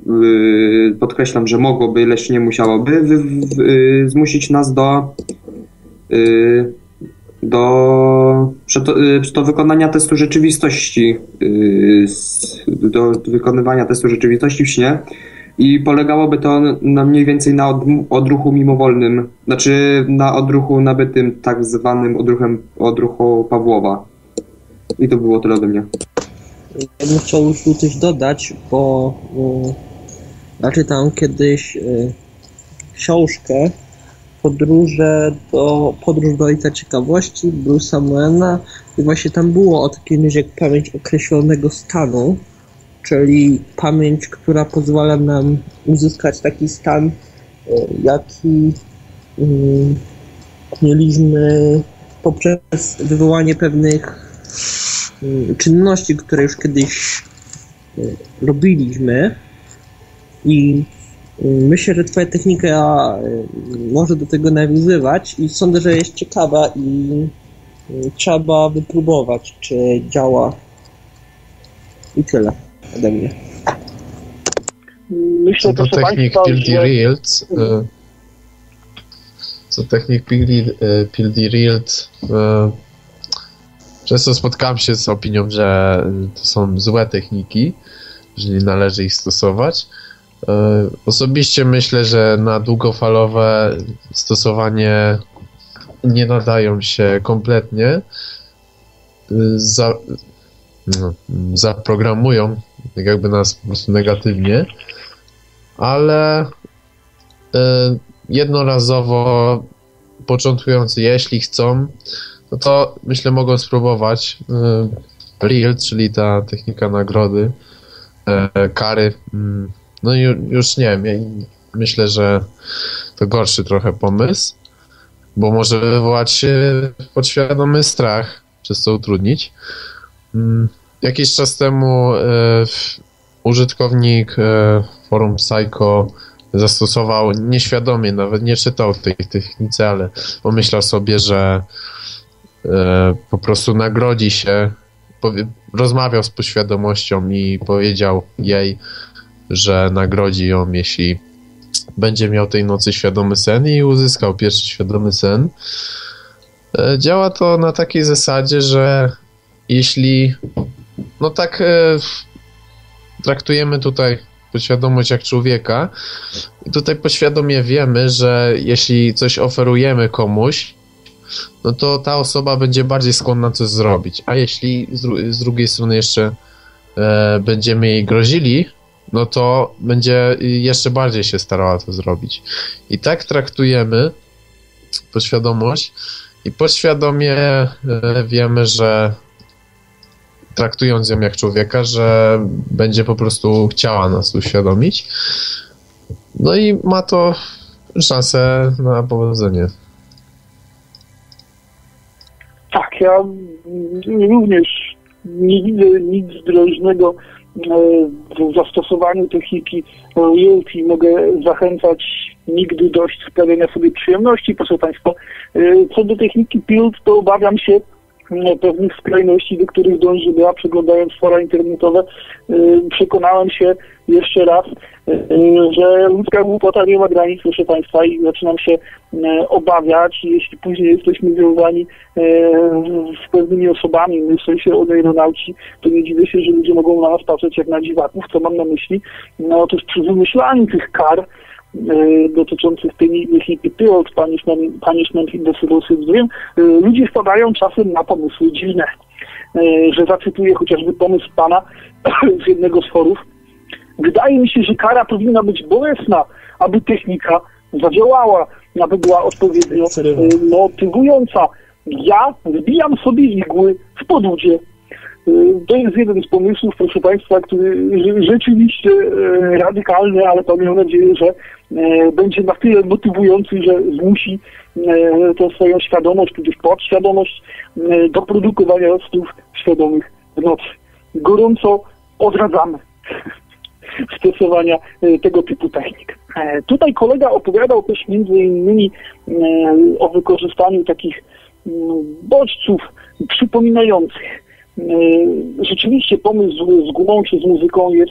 yy, podkreślam, że mogłoby, lecz nie musiałoby, wy, yy, zmusić nas do yy, do, yy, do wykonania testu rzeczywistości, yy, do wykonywania testu rzeczywistości w śnie. I polegałoby to na mniej więcej na od, odruchu mimowolnym, znaczy na odruchu nabytym tak zwanym odruchem, odruchu Pawłowa. I to było tyle ode mnie. Ja bym chciał już tu coś dodać, bo y, naczytałem kiedyś y, książkę Podróże do, Podróż do Ojca Ciekawości Bruce'a Moena i właśnie tam było o takim jak pamięć określonego stanu, czyli pamięć, która pozwala nam uzyskać taki stan, jaki um, mieliśmy poprzez wywołanie pewnych um, czynności, które już kiedyś um, robiliśmy. I um, myślę, że twoja technika um, może do tego nawiązywać i sądzę, że jest ciekawa i um, trzeba wypróbować, czy działa. I tyle ode mnie. Myślę, Co do proszę technik Państwa, Pildi że... Realt, y, co technik Pildi, y, Pildi Realt, y, często spotkałem się z opinią, że to są złe techniki, że nie należy ich stosować. Y, osobiście myślę, że na długofalowe stosowanie nie nadają się kompletnie. Y, za, no, zaprogramują tak jakby nas po prostu negatywnie, ale y, jednorazowo początkujący, jeśli chcą, no to myślę mogą spróbować y, Realt, czyli ta technika nagrody, y, kary, y, no i już nie wiem, ja myślę, że to gorszy trochę pomysł, bo może wywołać y, podświadomy strach, przez co utrudnić. Y, Jakiś czas temu y, użytkownik y, forum Psycho zastosował nieświadomie, nawet nie czytał tej technice, ale pomyślał sobie, że y, po prostu nagrodzi się, powie, rozmawiał z podświadomością i powiedział jej, że nagrodzi ją, jeśli będzie miał tej nocy świadomy sen i uzyskał pierwszy świadomy sen. Y, działa to na takiej zasadzie, że jeśli no tak e, traktujemy tutaj podświadomość jak człowieka i tutaj podświadomie wiemy, że jeśli coś oferujemy komuś, no to ta osoba będzie bardziej skłonna coś zrobić, a jeśli z, dru- z drugiej strony jeszcze e, będziemy jej grozili, no to będzie jeszcze bardziej się starała to zrobić. I tak traktujemy podświadomość i podświadomie e, wiemy, że traktując ją jak człowieka, że będzie po prostu chciała nas uświadomić. No i ma to szansę na powodzenie. Tak, ja również nie widzę nic zdrożnego w zastosowaniu techniki Realt i mogę zachęcać nigdy dość sprawienia sobie przyjemności, proszę Państwa. Co do techniki Pilt, to obawiam się pewnych skrajności, do których dąży ja, przeglądając fora internetowe. Przekonałem się jeszcze raz, że ludzka głupota nie ma granic, proszę Państwa, i zaczynam się obawiać, jeśli później jesteśmy związani z pewnymi osobami, my w sensie oneironauci, to nie dziwię się, że ludzie mogą na nas patrzeć jak na dziwaków. Co mam na myśli? No otóż przy wymyślaniu tych kar dotyczących tej techniki Pilt, punishment, punishment in the seductive dream, ludzie wpadają czasem na pomysły dziwne, że zacytuję chociażby pomysł pana z jednego z forów. Wydaje mi się, że kara powinna być bolesna, aby technika zadziałała, aby była odpowiednio motywująca. Ja wbijam sobie igły w podłudzie. To jest jeden z pomysłów, proszę Państwa, który rzeczywiście radykalny, ale to mam nadzieję, że będzie na tyle motywujący, że zmusi tę swoją świadomość, tudzież podświadomość do produkowania snów świadomych w nocy. Gorąco odradzamy stosowania tego typu technik. Tutaj kolega opowiadał też między innymi o wykorzystaniu takich bodźców przypominających. Rzeczywiście pomysł z gumą czy z muzyką jest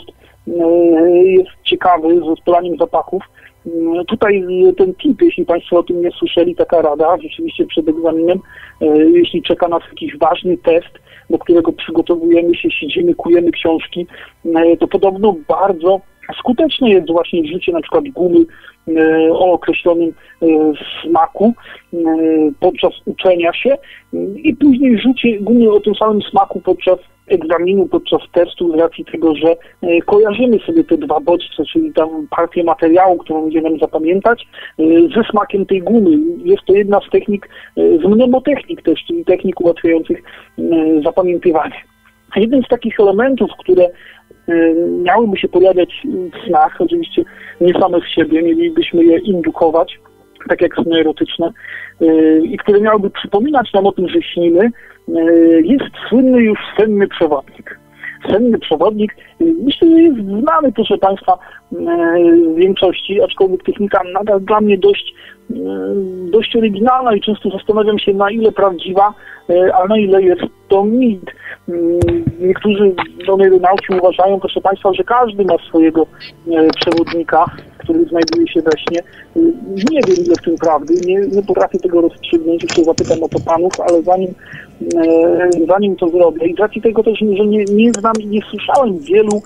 jest ciekawy ze spalaniem zapachów. Tutaj ten tip, jeśli Państwo o tym nie słyszeli, taka rada, rzeczywiście przed egzaminem, jeśli czeka nas jakiś ważny test, do którego przygotowujemy się, siedzimy, kujemy książki, to podobno bardzo skuteczne jest właśnie życie na przykład gumy o określonym smaku podczas uczenia się i później rzucie gumy o tym samym smaku podczas egzaminu, podczas testu, z racji tego, że kojarzymy sobie te dwa bodźce, czyli tam partię materiału, którą będzie nam zapamiętać, ze smakiem tej gumy. Jest to jedna z technik, z mnemotechnik też, czyli technik ułatwiających zapamiętywanie. Jednym z takich elementów, które miałyby się pojawiać w snach, oczywiście nie same w siebie, mielibyśmy je indukować, tak jak sny erotyczne, i które miałyby przypominać nam o tym, że śnimy, jest słynny już senny przewodnik. Senny przewodnik, myślę, że jest znany, proszę Państwa, w większości, aczkolwiek technika nadal dla mnie dość, dość oryginalna i często zastanawiam się, na ile prawdziwa, a na ile jest to mit. Niektórzy w neuronauci uważają, proszę Państwa, że każdy ma swojego przewodnika, który znajduje się we śnie. Nie wiem, ile w tym prawdy, nie, nie potrafię tego rozstrzygnąć, jeszcze zapytam o to panów, ale zanim, zanim to zrobię i z racji tego też, że nie, nie znam i nie słyszałem wielu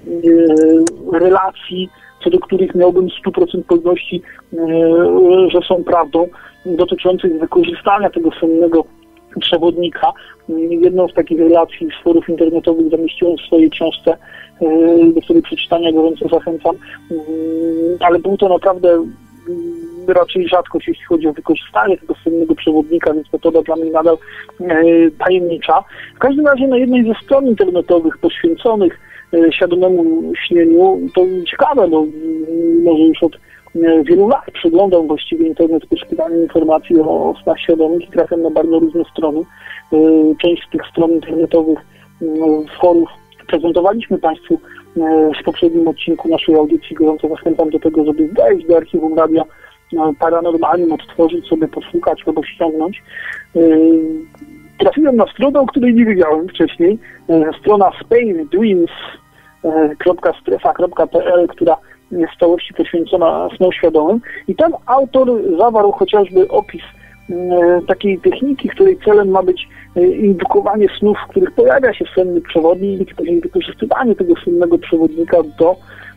relacji, co do których miałbym sto procent pewności, że są prawdą, dotyczących wykorzystania tego sennego przewodnika. Jedną z takich relacji z forów internetowych zamieściłem w swojej książce, do której przeczytania gorąco zachęcam, ale był to naprawdę raczej rzadkość, jeśli chodzi o wykorzystanie tego sennego przewodnika, więc metoda dla mnie nadal tajemnicza. W każdym razie na jednej ze stron internetowych poświęconych świadomemu śnieniu, to ciekawe, bo może już od wielu lat przeglądam właściwie internet w poszukiwaniu informacji o snach świadomych i trafiam na bardzo różne strony. Część z tych stron internetowych, forów prezentowaliśmy Państwu w poprzednim odcinku naszej audycji. Gorąco zachęcam do tego, żeby wejść do archiwum Radia Paranormalium, odtworzyć sobie, posłuchać albo ściągnąć. Trafiłem na stronę, o której nie wiedziałem wcześniej. Strona space dreams kropka strefa kropka p l, która jest w całości poświęcona snom świadomym. I tam autor zawarł chociażby opis takiej techniki, której celem ma być indukowanie snów, w których pojawia się senny przewodnik i później wykorzystywanie tego sennego przewodnika do,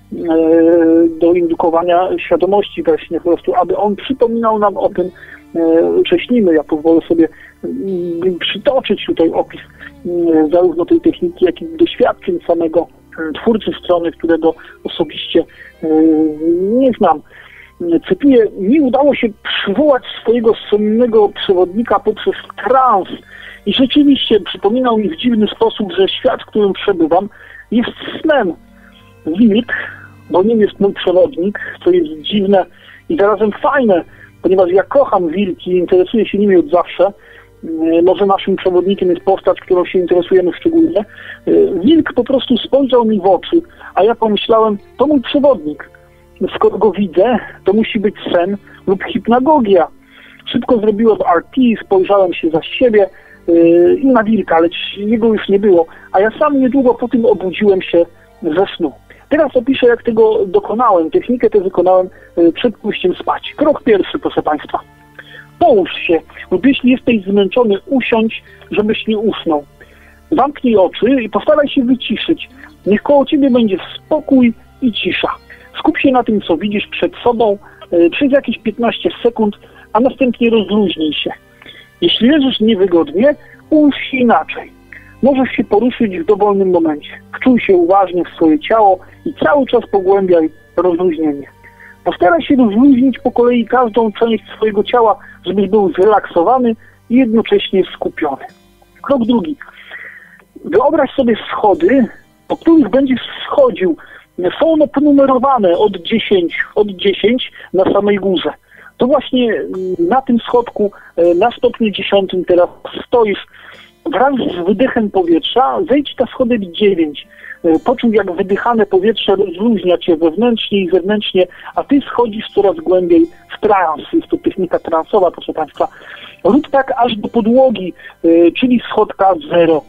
do indukowania świadomości właśnie, po prostu, aby on przypominał nam o tym, że śnimy. Ja pozwolę sobie przytoczyć tutaj opis zarówno tej techniki, jak i doświadczeń samego twórcy strony, którego osobiście nie znam. Cytuję: mi udało się przywołać swojego sennego przewodnika poprzez trans i rzeczywiście przypominał mi w dziwny sposób, że świat, w którym przebywam, jest snem. Wilk, bo nim jest mój przewodnik, co jest dziwne i zarazem fajne, ponieważ ja kocham wilki, interesuję się nimi od zawsze. Może naszym przewodnikiem jest postać, którą się interesujemy szczególnie. Wilk po prostu spojrzał mi w oczy, a ja pomyślałem, to mój przewodnik. Skoro go widzę, to musi być sen lub hipnagogia. Szybko zrobiłem R T, spojrzałem się za siebie yy, i na wilka, lecz jego już nie było, a ja sam niedługo po tym obudziłem się ze snu. Teraz opiszę, jak tego dokonałem. Technikę tę wykonałem yy, przed pójściem spać. Krok pierwszy, proszę Państwa. Połóż się, lub jeśli jesteś zmęczony, usiądź, żebyś nie usnął. Zamknij oczy i postaraj się wyciszyć. Niech koło Ciebie będzie spokój i cisza. Skup się na tym, co widzisz przed sobą yy, przez jakieś piętnaście sekund, a następnie rozluźnij się. Jeśli leżysz niewygodnie, ułóż się inaczej. Możesz się poruszyć w dowolnym momencie. Wczuj się uważnie w swoje ciało i cały czas pogłębiaj rozluźnienie. Postaraj się rozluźnić po kolei każdą część swojego ciała, żebyś był zrelaksowany i jednocześnie skupiony. Krok drugi. Wyobraź sobie schody, po których będziesz schodził. Są one ponumerowane od dziesięciu, od dziesięć na samej górze. To właśnie na tym schodku, na stopniu dziesiątym teraz stoisz. Wraz z wydechem powietrza zejdź na schodek dziewięć. Poczuj, jak wydychane powietrze rozluźnia Cię wewnętrznie i zewnętrznie, a Ty schodzisz coraz głębiej w trans. Jest to technika transowa, proszę Państwa. Rób tak aż do podłogi, czyli schodka zero.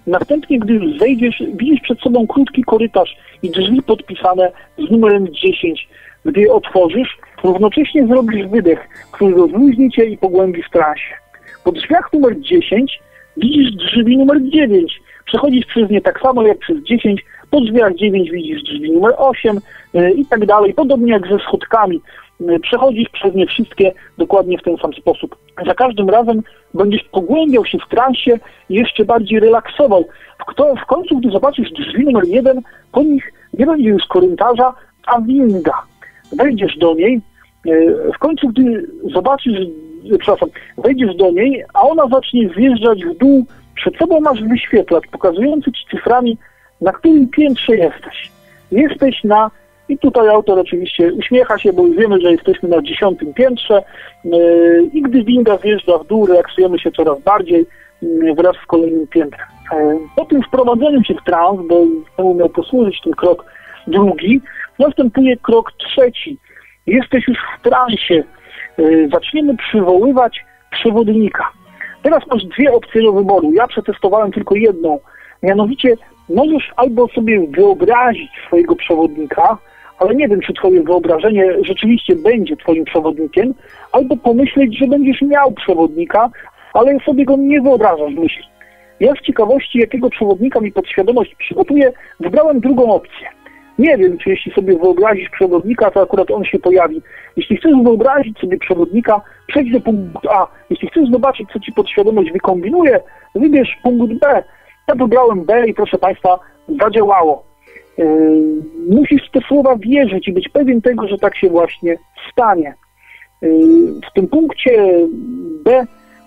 Następnie, gdy już wejdziesz, widzisz przed sobą krótki korytarz i drzwi podpisane z numerem dziesięć. Gdy je otworzysz, równocześnie zrobisz wydech, który rozluźni cię i pogłębi w transie. Po drzwiach numer dziesięć widzisz drzwi numer dziewięć. Przechodzisz przez nie tak samo jak przez dziesięć. Po drzwiach dziewięć widzisz drzwi numer osiem yy, i tak dalej. Podobnie jak ze schodkami. Yy, przechodzisz przez nie wszystkie dokładnie w ten sam sposób. Za każdym razem będziesz pogłębiał się w transie i jeszcze bardziej relaksował. W, kto, w końcu, gdy zobaczysz drzwi numer jeden, po nich nie będzie już korytarza, a winda. Wejdziesz do niej, yy, w końcu, gdy zobaczysz, yy, przepraszam, wejdziesz do niej, a ona zacznie zjeżdżać w dół. Przed sobą masz wyświetlacz pokazujący ci cyframi, na którym piętrze jesteś. Jesteś na, i tutaj autor oczywiście uśmiecha się, bo już wiemy, że jesteśmy na dziesiątym piętrze yy, i gdy winda zjeżdża w dół, relaksujemy się coraz bardziej yy, wraz z kolejnym piętrem. Yy, po tym wprowadzeniu się w trans, bo temu miał posłużyć ten krok drugi, następuje krok trzeci. Jesteś już w transie. Yy, zaczniemy przywoływać przewodnika. Teraz masz dwie opcje do wyboru. Ja przetestowałem tylko jedną. Mianowicie możesz albo sobie wyobrazić swojego przewodnika, ale nie wiem, czy twoje wyobrażenie rzeczywiście będzie twoim przewodnikiem, albo pomyśleć, że będziesz miał przewodnika, ale sobie go nie wyobrażasz w myśli. Ja z ciekawości, jakiego przewodnika mi podświadomość przygotuje, wybrałem drugą opcję. Nie wiem, czy jeśli sobie wyobrazisz przewodnika, to akurat on się pojawi. Jeśli chcesz wyobrazić sobie przewodnika, przejdź do punktu A. Jeśli chcesz zobaczyć, co ci podświadomość wykombinuje, wybierz punkt B. Ja wybrałem B i proszę Państwa, zadziałało. Yy, musisz w te słowa wierzyć i być pewien tego, że tak się właśnie stanie. Yy, w tym punkcie B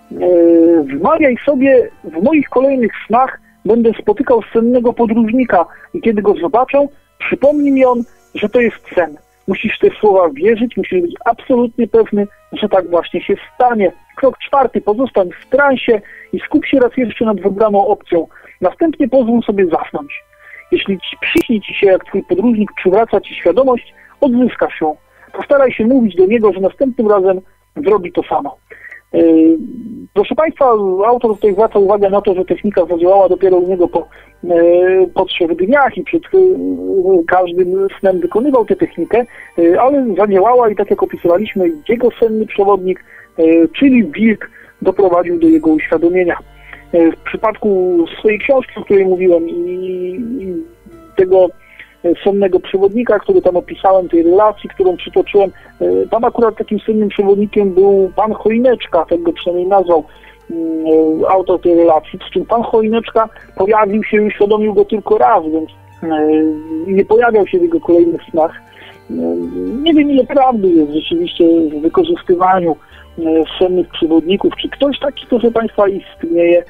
yy, wmawiaj sobie, w moich kolejnych snach będę spotykał sennego podróżnika i kiedy go zobaczę, przypomni mi on, że to jest sen. Musisz w te słowa wierzyć, musisz być absolutnie pewny, że tak właśnie się stanie. Krok czwarty, pozostań w transie i skup się raz jeszcze nad wybraną opcją. Następnie pozwól sobie zasnąć. Jeśli ci przyśni ci się, jak twój podróżnik przywraca ci świadomość, odzyskasz ją. Postaraj się mówić do niego, że następnym razem zrobi to samo. Yy, proszę Państwa, autor tutaj zwraca uwagę na to, że technika zadziałała dopiero u niego po, yy, po trzech dniach i przed yy, każdym snem wykonywał tę technikę, yy, ale zadziałała i tak jak opisywaliśmy, jego senny przewodnik, yy, czyli wilk, doprowadził do jego uświadomienia. Yy, w przypadku swojej książki, o której mówiłem i, i tego sennego przewodnika, który tam opisałem, tej relacji, którą przytoczyłem. Tam akurat takim sennym przewodnikiem był pan Choineczka, tak go przynajmniej nazwał autor tej relacji, z czym pan Choineczka pojawił się i uświadomił go tylko raz, więc nie pojawiał się w jego kolejnych snach. Nie wiem, ile prawdy jest rzeczywiście w wykorzystywaniu sennych przewodników, czy ktoś taki, proszę Państwa, istnieje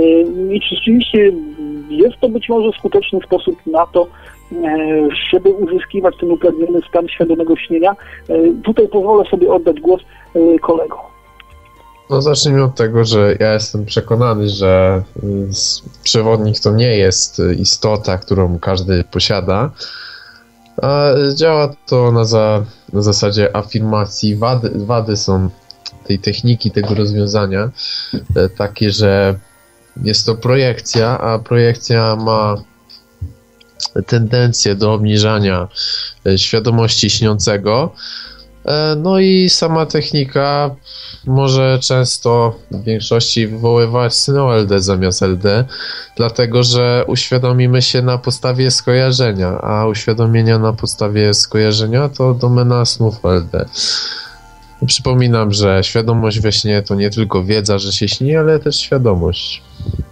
i czy rzeczywiście jest to być może skuteczny sposób na to, żeby uzyskiwać ten upragniony stan świadomego śnienia. Tutaj pozwolę sobie oddać głos kolegom. No zacznijmy od tego, że ja jestem przekonany, że przewodnik to nie jest istota, którą każdy posiada, a działa to na, za, na zasadzie afirmacji. Wady, wady są tej techniki, tego rozwiązania takie, że jest to projekcja, a projekcja ma tendencję do obniżania świadomości śniącego. No i sama technika może często w większości wywoływać sny o L D zamiast L D, dlatego że uświadomimy się na podstawie skojarzenia, a uświadomienia na podstawie skojarzenia to domena snów o L D. Przypominam, że świadomość we śnie to nie tylko wiedza, że się śni, ale też świadomość.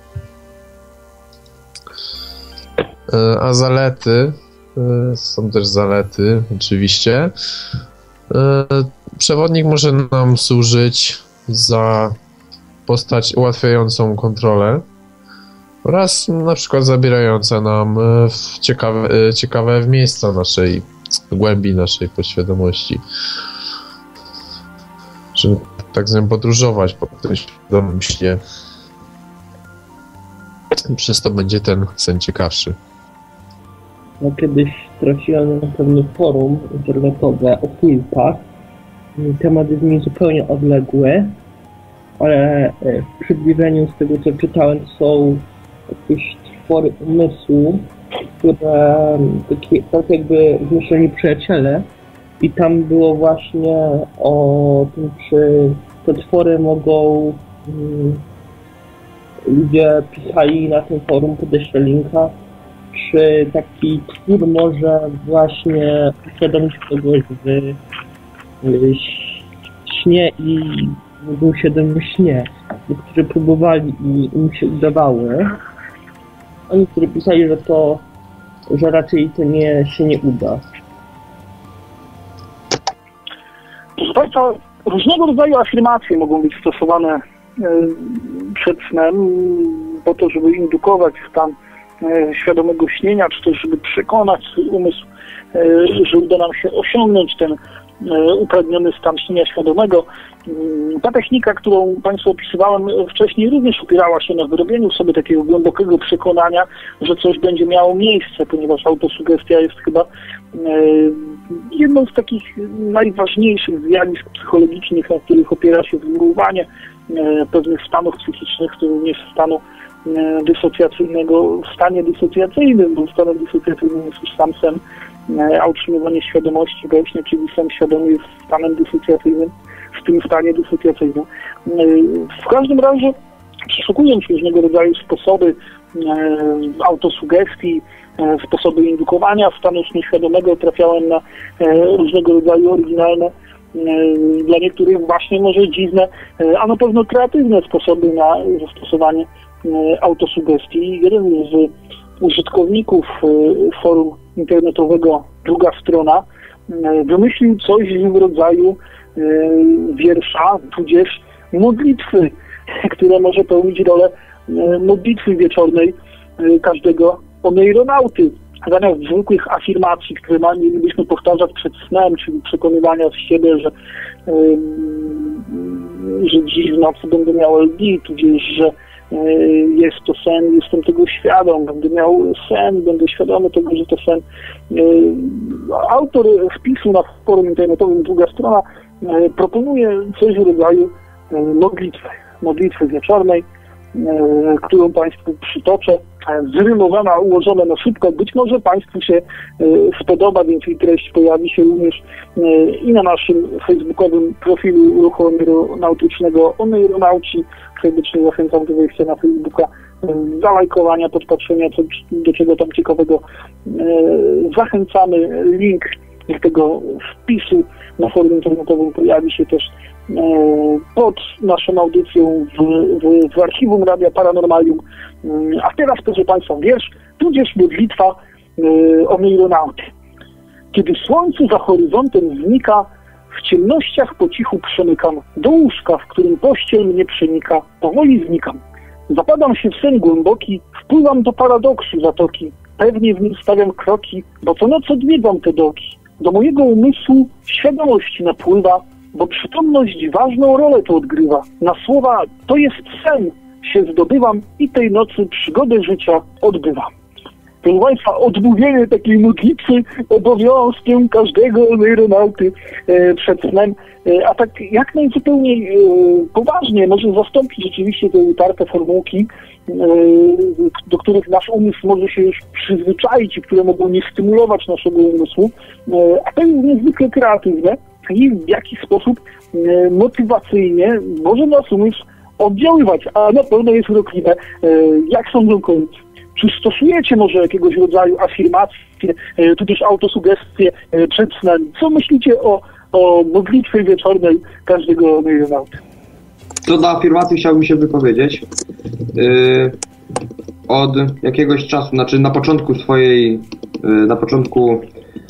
A zalety, są też zalety oczywiście. Przewodnik może nam służyć za postać ułatwiającą kontrolę oraz na przykład zabierająca nam w ciekawe, ciekawe miejsca naszej głębi, naszej podświadomości. Żeby tak z nią podróżować po tym świadomym śnie. Przez to będzie ten sen ciekawszy. Ja kiedyś trafiłem na pewne forum internetowe o tulpach. Temat jest mi zupełnie odległy, ale w przybliżeniu z tego, co czytałem, to są jakieś stwory umysłu, które takie, tak jakby wymyśleni przyjaciele i tam było właśnie o tym, czy te twory mogą hmm, ludzie pisali na tym forum, podeślę linka, czy taki twór może właśnie uświadomić kogoś w, w śnie i był świadomy śnie, którzy próbowali i im się udawały. Oni, którzy pisali, że to, że raczej to nie, się nie uda. Proszę Państwa, różnego rodzaju afirmacje mogą być stosowane e, przed snem po to, żeby indukować stan e, świadomego śnienia, czy też żeby przekonać swój umysł, e, że uda nam się osiągnąć ten e, upragniony stan śnienia świadomego. Ta technika, którą Państwu opisywałem wcześniej, również opierała się na wyrobieniu sobie takiego głębokiego przekonania, że coś będzie miało miejsce, ponieważ autosugestia jest chyba jedną z takich najważniejszych zjawisk psychologicznych, na których opiera się wywoływanie pewnych stanów psychicznych, to również stanu dysocjacyjnego, w stanie dysocjacyjnym, bo stanem dysocjacyjnym jest już sam sen, a utrzymywanie świadomości właśnie, czyli sen świadomy jest stanem dysocjacyjnym, w tym stanie dysocjacyjnym. W każdym razie, przeszukując różnego rodzaju sposoby autosugestii, sposoby indukowania stanu nieświadomego, trafiałem na różnego rodzaju oryginalne, dla niektórych właśnie może dziwne, a na pewno kreatywne sposoby na zastosowanie autosugestii. Jeden z użytkowników forum internetowego Druga Strona wymyślił coś w rodzaju wiersza, tudzież modlitwy, która może pełnić rolę modlitwy wieczornej każdego oneironauty. Zamiast zwykłych afirmacji, które mielibyśmy powtarzać przed snem, czyli przekonywania z siebie, że, yy, że dziś w nocy będę miał L D, tudzież, że yy, jest to sen, jestem tego świadom, będę miał sen, będę świadomy tego, że to sen. Yy, autor wpisu na forum internetowym Druga Strona yy, proponuje coś w rodzaju yy, modlitwy, modlitwy wieczornej, którą Państwu przytoczę, zrymowana, ułożona na szybko. Być może Państwu się spodoba, więc jej treść pojawi się również i na naszym facebookowym profilu ruchu oneironautycznego Oneironauci. Serdecznie zachęcam do wejścia na Facebooka, zalajkowania, podpatrzenia, co, do czego tam ciekawego zachęcamy. Link do tego wpisu na forum internetowym pojawi się też pod naszą audycją w, w, w archiwum Radia Paranormalium. A teraz, proszę Państwa, wiersz, tudzież modlitwa yy, oneironauty. Kiedy słońce za horyzontem znika, w ciemnościach po cichu przemykam do łóżka, w którym pościel mnie przenika, powoli znikam. Zapadam się w sen głęboki, wpływam do paradoksu zatoki, pewnie w nim stawiam kroki, bo co noc odwiedzam te doki. Do mojego umysłu świadomość napływa, bo przytomność ważną rolę tu odgrywa. Na słowa to jest sen się zdobywam i tej nocy przygodę życia odbywam. Proszę Państwa, odmówienie takiej modlitwy obowiązkiem każdego oneironauty e, przed snem, e, a tak jak najzupełniej e, poważnie może zastąpić rzeczywiście te utarte formułki, e, do których nasz umysł może się już przyzwyczaić i które mogą nie stymulować naszego umysłu, e, a to jest niezwykle kreatywne i w jakiś sposób e, motywacyjnie może nasz umysł oddziaływać, a na pewno jest urokliwe. E, jak sądzą koledzy? Czy stosujecie może jakiegoś rodzaju afirmacje, e, tudzież autosugestie e, przed snem? Co myślicie o, o modlitwie wieczornej każdego oneironauty? Co do afirmacji chciałbym się wypowiedzieć. Yy, od jakiegoś czasu, znaczy na początku swojej, yy, na początku,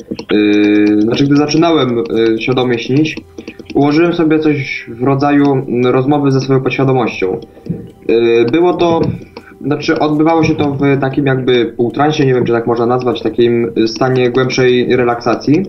yy, znaczy gdy zaczynałem yy, świadomie śnić, ułożyłem sobie coś w rodzaju rozmowy ze swoją podświadomością. Yy, było to Znaczy odbywało się to w takim jakby półtransie, nie wiem czy tak można nazwać, takim stanie głębszej relaksacji.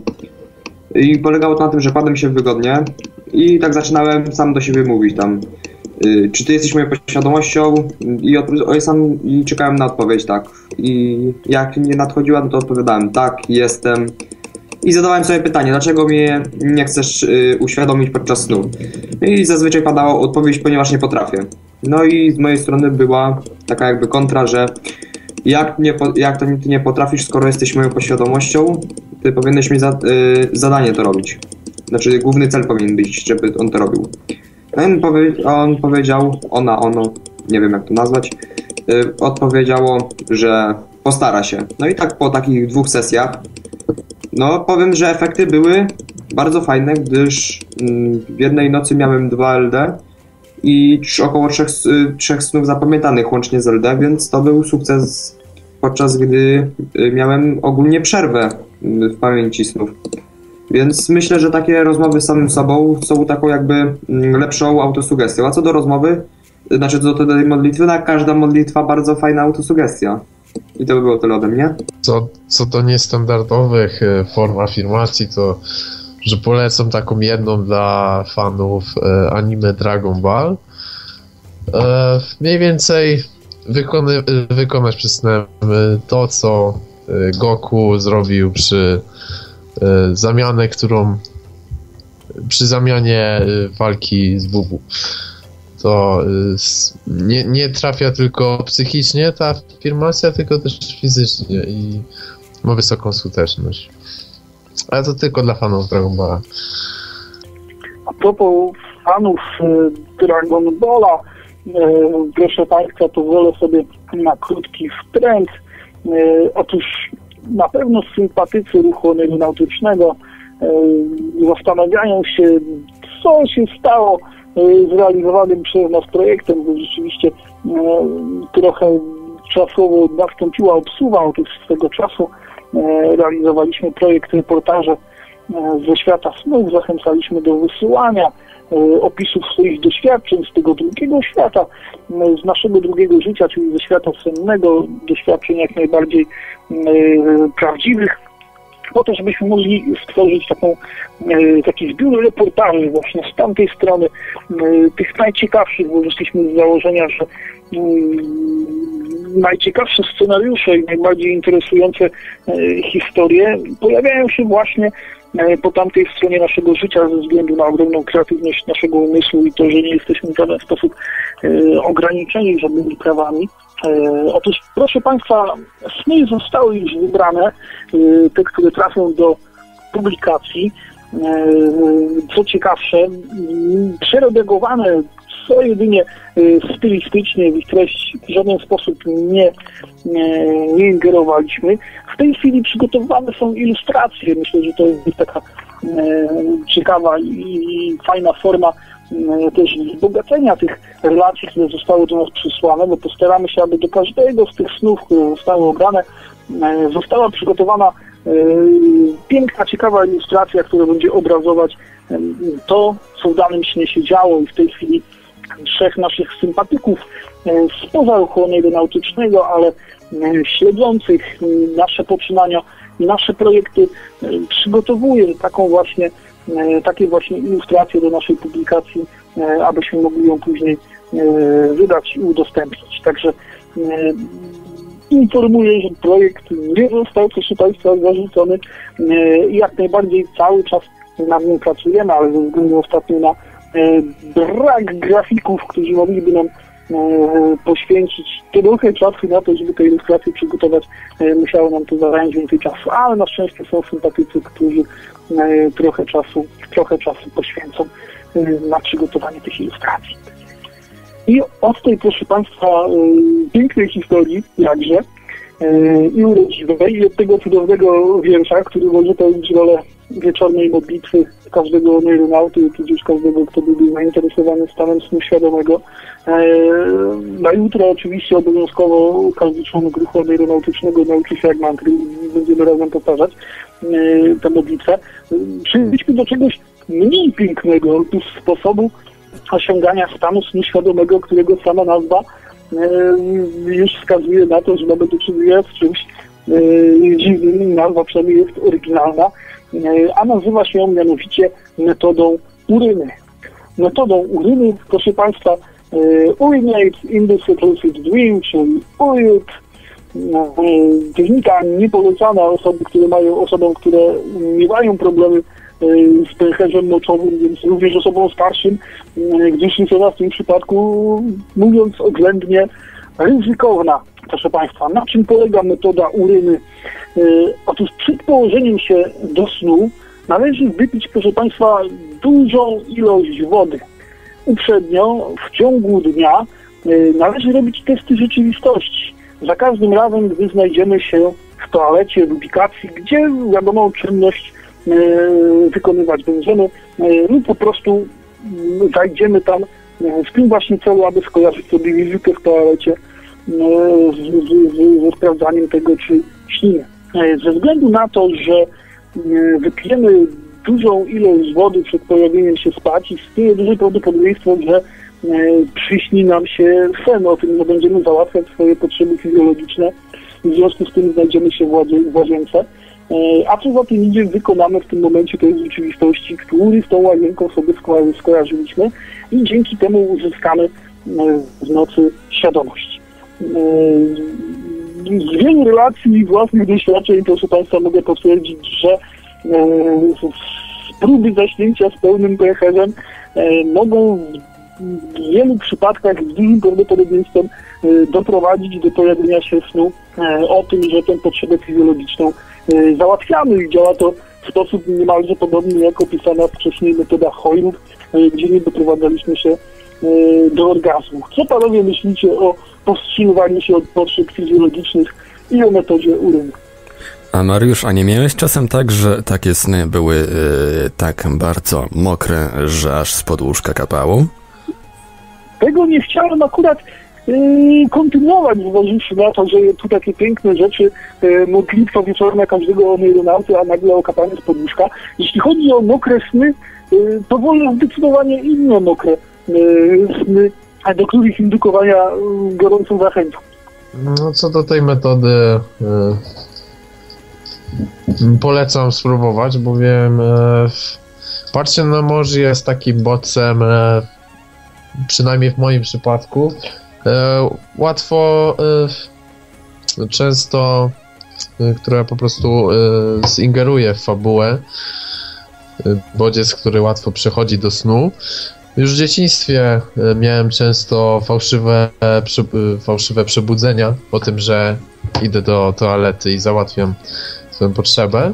I polegało to na tym, że kładłem się wygodnie i tak zaczynałem sam do siebie mówić tam, y, czy ty jesteś moją podświadomością? I, od, i sam i czekałem na odpowiedź, tak. I jak nie nadchodziła, no to odpowiadałem, tak, jestem. I zadawałem sobie pytanie, dlaczego mnie nie chcesz y, uświadomić podczas snu? I zazwyczaj padała odpowiedź, ponieważ nie potrafię. No i z mojej strony była taka jakby kontra, że jak, nie, jak to ty nie potrafisz, skoro jesteś moją podświadomością, ty powinieneś mi za, y, zadanie to robić. Znaczy główny cel powinien być, żeby on to robił. On, powie, on powiedział, ona, ono, nie wiem jak to nazwać, y, odpowiedziało, że postara się. No i tak po takich dwóch sesjach, no powiem, że efekty były bardzo fajne, gdyż y, w jednej nocy miałem dwa L D i około trzech, y, trzech snów zapamiętanych łącznie z L D, więc to był sukces, podczas gdy y, miałem ogólnie przerwę y, w pamięci snów. Więc myślę, że takie rozmowy z samym sobą są taką jakby lepszą autosugestią. A co do rozmowy, znaczy co do tej modlitwy, tak, każda modlitwa bardzo fajna autosugestia. I to by było tyle ode mnie. Co, co do niestandardowych form afirmacji, to że polecam taką jedną dla fanów e, anime Dragon Ball. E, mniej więcej wykony, wykonać przed snem to, co Goku zrobił przy zamianę, którą przy zamianie walki z Bubu. To nie, nie trafia tylko psychicznie ta afirmacja, tylko też fizycznie i ma wysoką skuteczność. Ale to tylko dla fanów Dragon Balla. A propos fanów Dragon Balla, proszę Państwa, pozwolę sobie na krótki wtręt. Otóż na pewno sympatycy ruchu aeronautycznego zastanawiają się, co się stało z realizowanym przez nas projektem, bo rzeczywiście trochę czasowo nastąpiła obsuwa. Otóż swego czasu realizowaliśmy projekt reportaże ze świata snów, zachęcaliśmy do wysyłania opisów swoich doświadczeń z tego drugiego świata, z naszego drugiego życia, czyli ze świata sennego, doświadczeń jak najbardziej prawdziwych, po to, żebyśmy mogli stworzyć taką, taki zbiór reportaży właśnie z tamtej strony, tych najciekawszych, bo wyszliśmy z założenia, że najciekawsze scenariusze i najbardziej interesujące historie pojawiają się właśnie po tamtej stronie naszego życia ze względu na ogromną kreatywność naszego umysłu i to, że nie jesteśmy w żaden sposób ograniczeni żadnymi prawami. Otóż, proszę Państwa, sny zostały już wybrane, te, które trafią do publikacji. Co ciekawsze, przeredagowane co jedynie stylistycznie w ich treść w żaden sposób nie, nie, nie ingerowaliśmy. W tej chwili przygotowane są ilustracje. Myślę, że to jest taka ciekawa i fajna forma też wzbogacenia tych relacji, które zostały do nas przysłane, bo postaramy się, aby do każdego z tych snów, które zostały obrane, została przygotowana piękna, ciekawa ilustracja, która będzie obrazować to, co w danym śnie się działo i w tej chwili trzech naszych sympatyków spoza ruchu aeronautycznego, ale śledzących nasze poczynania i nasze projekty przygotowuje taką właśnie, takie właśnie ilustracje do naszej publikacji, abyśmy mogli ją później wydać i udostępnić. Także informuję, że projekt nie został, proszę Państwa, zarzucony i jak najbardziej cały czas nad nim pracujemy, ale ze względu ostatnio na brak grafików, którzy mogliby nam poświęcić trochę czasu na to, żeby te ilustracje przygotować, musiało nam to zająć więcej czasu, ale na szczęście są sympatycy, którzy trochę czasu, trochę czasu poświęcą na przygotowanie tych ilustracji. I od tej, proszę Państwa, pięknej historii, jakże, i urodziwej, i od tego cudownego wiersza, który może pełnić rolę wieczornej modlitwy każdego aeronauty, tudzież każdego, kto byłby zainteresowany stanem snu świadomego. Na jutro oczywiście obowiązkowo każdy członek ruchu aeronautycznego nauczy się jak mantry i będziemy razem powtarzać tę modlitwę. Przejdźmy do czegoś mniej pięknego, otóż sposobu osiągania stanu snu świadomego, którego sama nazwa już wskazuje na to, że mamy do czynienia z czymś dziwnym. Nazwa przynajmniej jest oryginalna, a nazywa się mianowicie metodą uryny. Metodą uryny, proszę Państwa, urinate in the seclusive dream, czyli uryt, technika niepolecana osoby, które mają, osobom, które miewają problemy z pęcherzem moczowym, więc również osobom starszym, gdyż liczona w tym przypadku, mówiąc oględnie, ryzykowna, proszę Państwa. Na czym polega metoda uryny? Otóż przed położeniem się do snu należy wypić, proszę Państwa, dużą ilość wody. Uprzednio, w ciągu dnia, należy robić testy rzeczywistości. Za każdym razem, gdy znajdziemy się w toalecie, w ubikacji, gdzie wiadomą czynność wykonywać będziemy, lub po prostu zajdziemy tam w tym właśnie celu, aby skojarzyć sobie wizytę w toalecie z, z, ze sprawdzaniem tego, czy śnimy. Ze względu na to, że wypijemy dużą ilość wody przed pojawieniem się spać, istnieje duże prawdopodobieństwo, że przyśni nam się sen, o tym, że będziemy załatwiać swoje potrzeby fizjologiczne, w związku z tym znajdziemy się w łazience. A co za tym idzie, wykonamy w tym momencie tej rzeczywistości, który z tą łazienką sobie skojarzyliśmy i dzięki temu uzyskamy w nocy świadomość. Z wielu relacji i własnych doświadczeń, proszę Państwa, mogę potwierdzić, że próby zaśnięcia z pełnym pęcherzem mogą w wielu przypadkach z dużym prawdopodobieństwem doprowadzić do pojawienia się snu o tym, że tę potrzebę fizjologiczną załatwiamy i działa to w sposób niemalże podobny jak opisana wcześniej metoda Hoyle, gdzie nie doprowadzaliśmy się do orgazmu. Co panowie myślicie o powstrzymywaniu się od potrzeb fizjologicznych i o metodzie urynu? A Mariusz, a nie miałeś czasem tak, że takie sny były yy, tak bardzo mokre, że aż spod łóżka kapało? Tego nie chciałem akurat yy, kontynuować, zważywszy na to, że tu takie piękne rzeczy, yy, modlitwa wieczorna każdego o nejronauty, a nagle o kapanie spod łóżka. Jeśli chodzi o mokre sny, yy, to wolę zdecydowanie inne mokre yy, sny, do których indukowania yy, gorącą zachęcam. No co do tej metody... Yy... Polecam spróbować, bowiem e, patrzcie na morze jest takim bodźcem, e, przynajmniej w moim przypadku, e, łatwo, e, często, e, która po prostu e, zingeruje w fabułę, e, bodziec, który łatwo przechodzi do snu. Już w dzieciństwie e, miałem często fałszywe, e, przy, e, fałszywe przebudzenia o tym, że idę do toalety i załatwiam swoją potrzebę.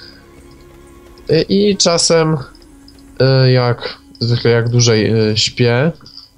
I czasem jak zwykle jak dłużej śpię,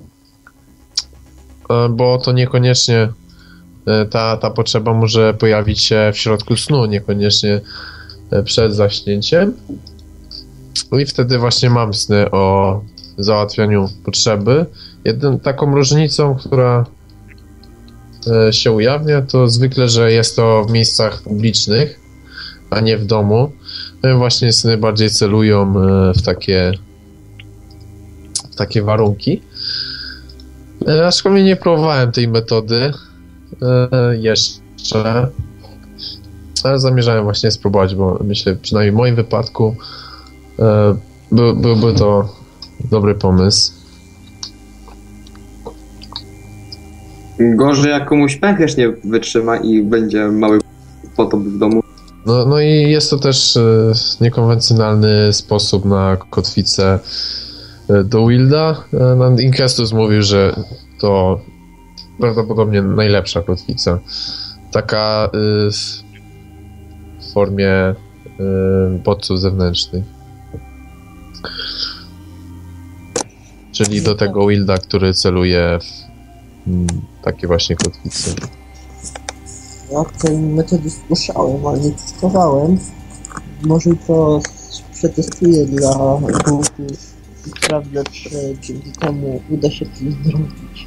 bo to niekoniecznie ta, ta potrzeba może pojawić się w środku snu, niekoniecznie przed zaśnięciem. I wtedy właśnie mam sny o załatwianiu potrzeby. Jedną taką różnicą, która się ujawnia, to zwykle, że jest to w miejscach publicznych, a nie w domu. Właśnie sny bardziej celują w takie w takie warunki. Aczkolwiek nie próbowałem tej metody jeszcze, ale zamierzałem właśnie spróbować, bo myślę, przynajmniej w moim wypadku by, byłby to dobry pomysł. Gorzej jak komuś pęcherz nie wytrzyma i będzie mały potop w domu. No, no i jest to też e, niekonwencjonalny sposób na kotwicę e, do Wilda. E, Inkestus mówił, że to prawdopodobnie najlepsza kotwica. Taka e, w formie e, bodźców zewnętrznych. Czyli do tego Wilda, który celuje w m, takie właśnie kotwice. Ja tej metody słyszałem, ale nie testowałem. Może to przetestuję dla głupów i sprawdzę, czy dzięki temu uda się coś zrobić.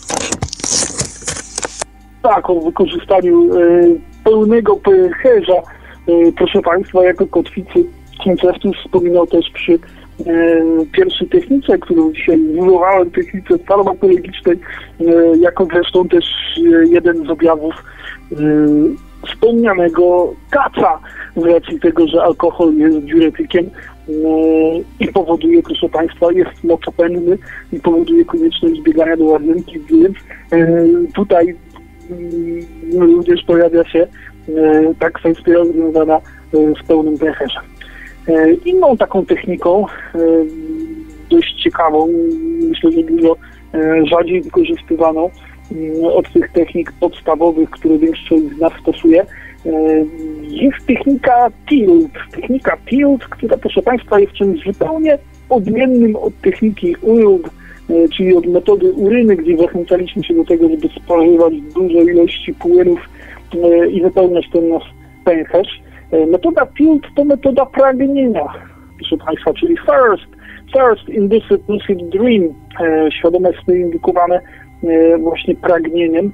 Tak, o wykorzystaniu e, pełnego pęcherza, e, proszę Państwa, jako kotwicy. Inkestus wspominał też przy e, pierwszej technice, którą dzisiaj wywołałem, technice farmakologicznej, e, jako zresztą też e, jeden z objawów e, wspomnianego kaca, z racji tego, że alkohol jest diuretykiem e, i powoduje, proszę Państwa, jest moczopędny i powoduje konieczność biegania do łazienki, więc e, tutaj e, również pojawia się e, ta kwestia związana e, z pełnym pęcherzem. E, inną taką techniką, e, dość ciekawą, myślę, że dużo e, rzadziej wykorzystywaną, od tych technik podstawowych, które większość z nas stosuje, jest technika tilt. Technika tilt, która, proszę Państwa, jest czymś zupełnie odmiennym od techniki U R B, czyli od metody uryny, gdzie zachęcaliśmy się do tego, żeby spożywać duże ilości płynów i wypełniać ten nasz pęcherz. Metoda tilt to metoda pragnienia, proszę Państwa, czyli first, first induced lucid dream, świadome sny indukowane właśnie pragnieniem.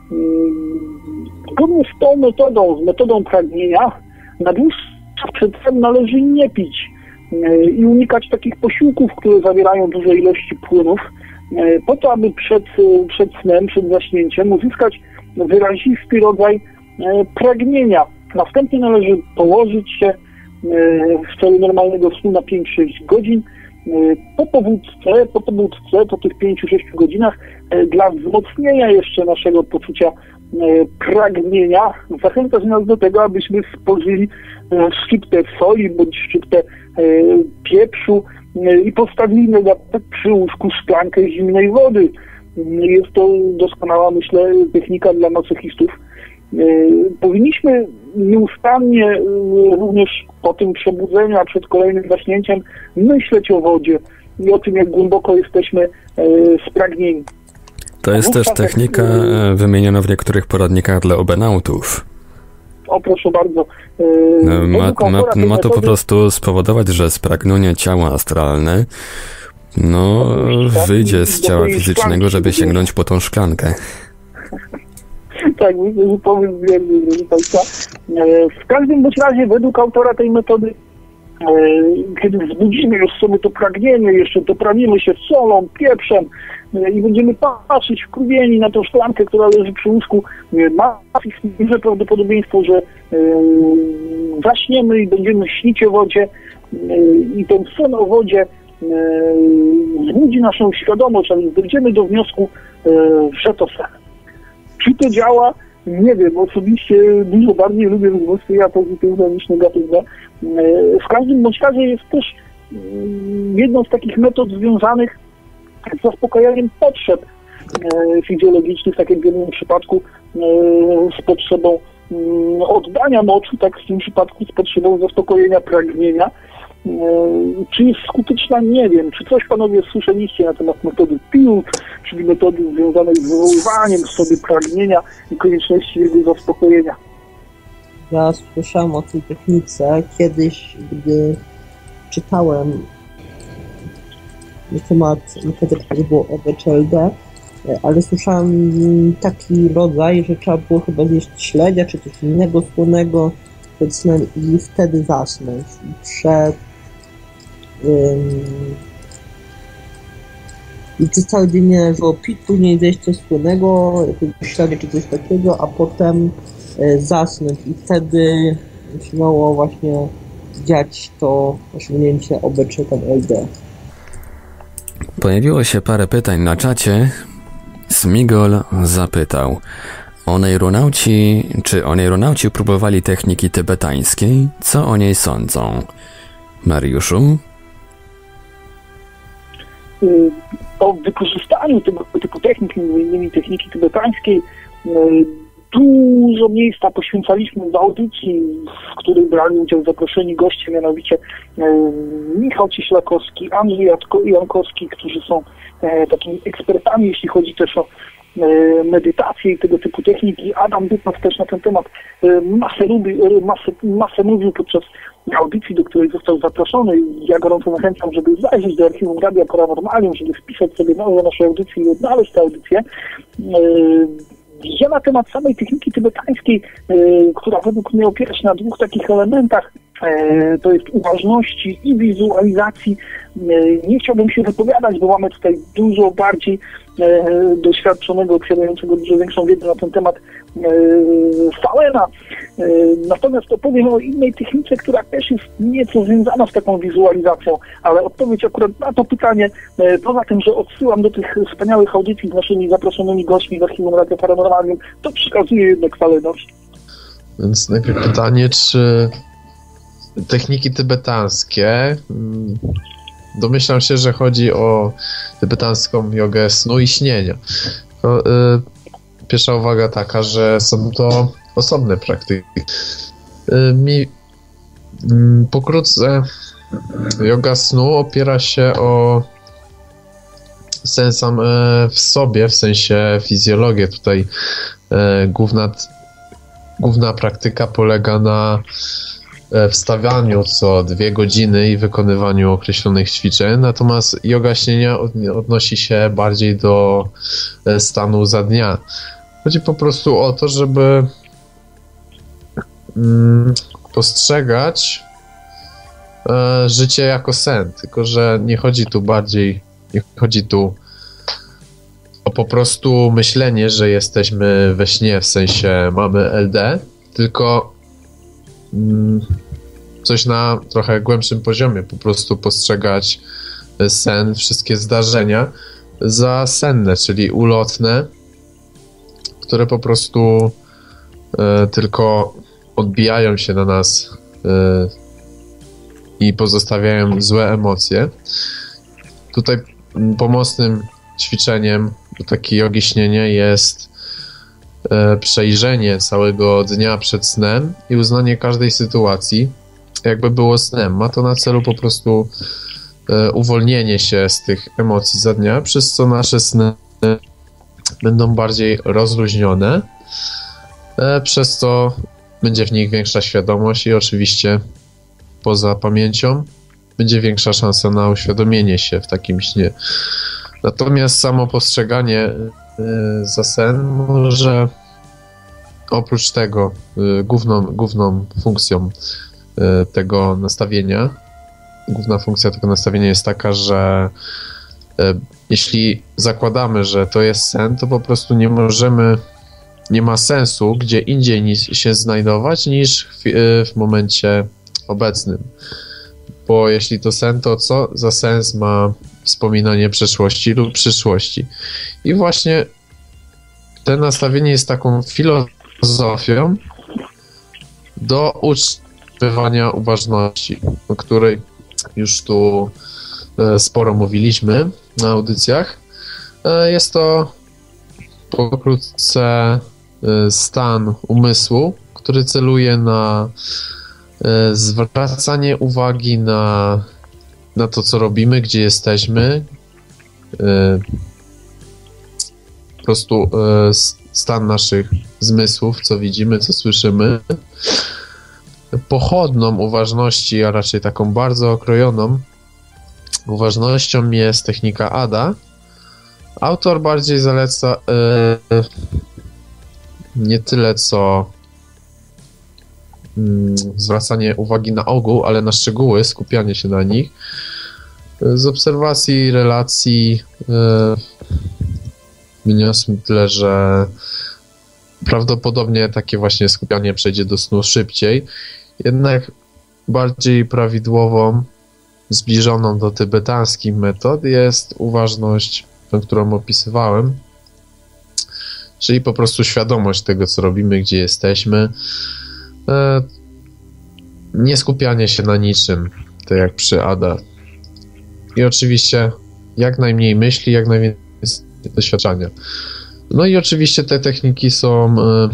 Zgodnie z tą metodą, z metodą pragnienia, na dłuższy czas przed snem należy nie pić i unikać takich posiłków, które zawierają duże ilości płynów, po to, aby przed, przed snem, przed zaśnięciem uzyskać wyrazisty rodzaj pragnienia. Następnie należy położyć się w celu normalnego snu na pięć sześć godzin. Po pobudce, po pobudce, po tych pięciu sześciu godzinach, dla wzmocnienia jeszcze naszego poczucia pragnienia, zachęcać nas do tego, abyśmy spożyli szczyptę soli bądź szczyptę pieprzu i postawili na przy łóżku szklankę zimnej wody. Jest to doskonała, myślę, technika dla masochistów. Powinniśmy nieustannie również po tym przebudzeniu, a przed kolejnym zaśnięciem myśleć o wodzie i o tym, jak głęboko jesteśmy spragnieni. To jest też technika wymieniona w niektórych poradnikach dla obenautów. O, proszę bardzo. Ma, ma, ma to po prostu spowodować, że spragnienie ciała astralne no, wyjdzie z ciała fizycznego, żeby sięgnąć po tą szklankę. Tak, myślę, że pomysł wierny, proszę Państwa. W każdym bądź razie, według autora tej metody, kiedy wzbudzimy już sobie to pragnienie, jeszcze doprawimy się solą, pieprzem i będziemy patrzeć wkurwieni na tą szklankę, która leży przy łóżku, ma duże prawdopodobieństwo, że zaśniemy i będziemy śnić o wodzie i ten sen o wodzie wzbudzi naszą świadomość, a więc dojdziemy do wniosku, że to sen. Czy to działa? Nie wiem. Osobiście dużo bardziej lubię wzmocnienia pozytywne niż negatywne. W każdym bądź razie jest też jedną z takich metod związanych z zaspokajaniem potrzeb fizjologicznych, tak jak w jednym przypadku z potrzebą oddania moczu, tak w tym przypadku z potrzebą zaspokojenia pragnienia. Czy jest skuteczna? Nie wiem. Czy coś panowie słyszeliście na temat metody tilt, czyli metody związanej z wywoływaniem w sobie pragnienia i konieczności jego zaspokojenia? Ja słyszałem o tej technice kiedyś, gdy czytałem na temat metody, który było O B czy L D, ale słyszałem taki rodzaj, że trzeba było chyba zjeść śledzia czy coś innego słonego przed snem i wtedy zasnąć. Przed i przez cały dzień nie należało pić, później zjeść coś słonego, jakiegoś śledzia czy coś takiego, a potem y, zasnąć i wtedy zaczynało właśnie dziać to osiągnięcie O B czy tam L D. Pojawiło się parę pytań na czacie. Smigol zapytał: Oneironauci, czy oneironauci próbowali techniki tybetańskiej? Co o niej sądzą? Mariuszu? O wykorzystaniu tego typu technik, między innymi techniki tybetańskiej, dużo miejsca poświęcaliśmy w audycji, w której brali udział zaproszeni goście, mianowicie Michał Cieślakowski, Andrzej Jankowski, którzy są takimi ekspertami, jeśli chodzi też o medytację i tego typu techniki. Adam Dutnas też na ten temat masę, lubi, masę, masę mówił podczas audycji, do której został zaproszony. Ja gorąco zachęcam, żeby zajrzeć do archiwum Radia Paranormalium, żeby wpisać sobie nazwę naszej audycji i odnaleźć tę audycję. Ja na temat samej techniki tybetańskiej, która według mnie opiera się na dwóch takich elementach, to jest uważności i wizualizacji. Nie chciałbym się wypowiadać, bo mamy tutaj dużo bardziej doświadczonego, posiadającego dużo większą wiedzę na ten temat Falena. Natomiast opowiem o innej technice, która też jest nieco związana z taką wizualizacją, ale odpowiedź akurat na to pytanie, poza tym, że odsyłam do tych wspaniałych audycji z naszymi zaproszonymi gośćmi z archiwum Radia Paranormalium, to przekazuję jednak Falenowi. Więc najpierw pytanie, czy techniki tybetańskie, domyślam się, że chodzi o tybetańską jogę snu i śnienia. To, y, pierwsza uwaga taka, że są to osobne praktyki. Mi pokrótce yoga snu opiera się o sen sam w sobie, w sensie fizjologię. Tutaj główna, główna praktyka polega na wstawianiu co dwie godziny i wykonywaniu określonych ćwiczeń, natomiast yoga śnienia odnosi się bardziej do stanu za dnia. Chodzi po prostu o to, żeby mm, postrzegać e, życie jako sen, tylko że nie chodzi tu bardziej, nie chodzi tu o po prostu myślenie, że jesteśmy we śnie, w sensie mamy L D, tylko mm, coś na trochę głębszym poziomie, po prostu postrzegać sen, wszystkie zdarzenia za senne, czyli ulotne, które po prostu e, tylko odbijają się na nas e, i pozostawiają złe emocje. Tutaj pomocnym ćwiczeniem do takiej jogi śnienia jest e, przejrzenie całego dnia przed snem i uznanie każdej sytuacji, jakby było snem. Ma to na celu po prostu e, uwolnienie się z tych emocji za dnia, przez co nasze sny będą bardziej rozluźnione, e, przez co będzie w nich większa świadomość i oczywiście poza pamięcią będzie większa szansa na uświadomienie się w takim śnie. Natomiast samo postrzeganie e, za sen może oprócz tego e, główną, główną funkcją e, tego nastawienia, główna funkcja tego nastawienia jest taka, że e, jeśli zakładamy, że to jest sen, to po prostu nie możemy, nie ma sensu gdzie indziej niż się znajdować niż w, w momencie obecnym. Bo jeśli to sen, to co za sens ma wspominanie przeszłości lub przyszłości? I właśnie to nastawienie jest taką filozofią do utrzymywania uważności, o której już tu sporo mówiliśmy na audycjach. Jest to pokrótce stan umysłu, który celuje na zwracanie uwagi na, na to, co robimy, gdzie jesteśmy. Po prostu stan naszych zmysłów, co widzimy, co słyszymy. Pochodną uważności, a raczej taką bardzo okrojoną uważnością jest technika Ada. Autor bardziej zaleca yy, nie tyle co yy, zwracanie uwagi na ogół, ale na szczegóły, skupianie się na nich. Z obserwacji relacji yy, wyniosłem tyle, że prawdopodobnie takie właśnie skupianie przejdzie do snu szybciej. Jednak bardziej prawidłową, zbliżoną do tybetańskich metod jest uważność, tę, którą opisywałem, czyli po prostu świadomość tego, co robimy, gdzie jesteśmy, e, nie skupianie się na niczym, tak jak przy Ada. I oczywiście jak najmniej myśli, jak najwięcej doświadczenia. No i oczywiście te techniki są e,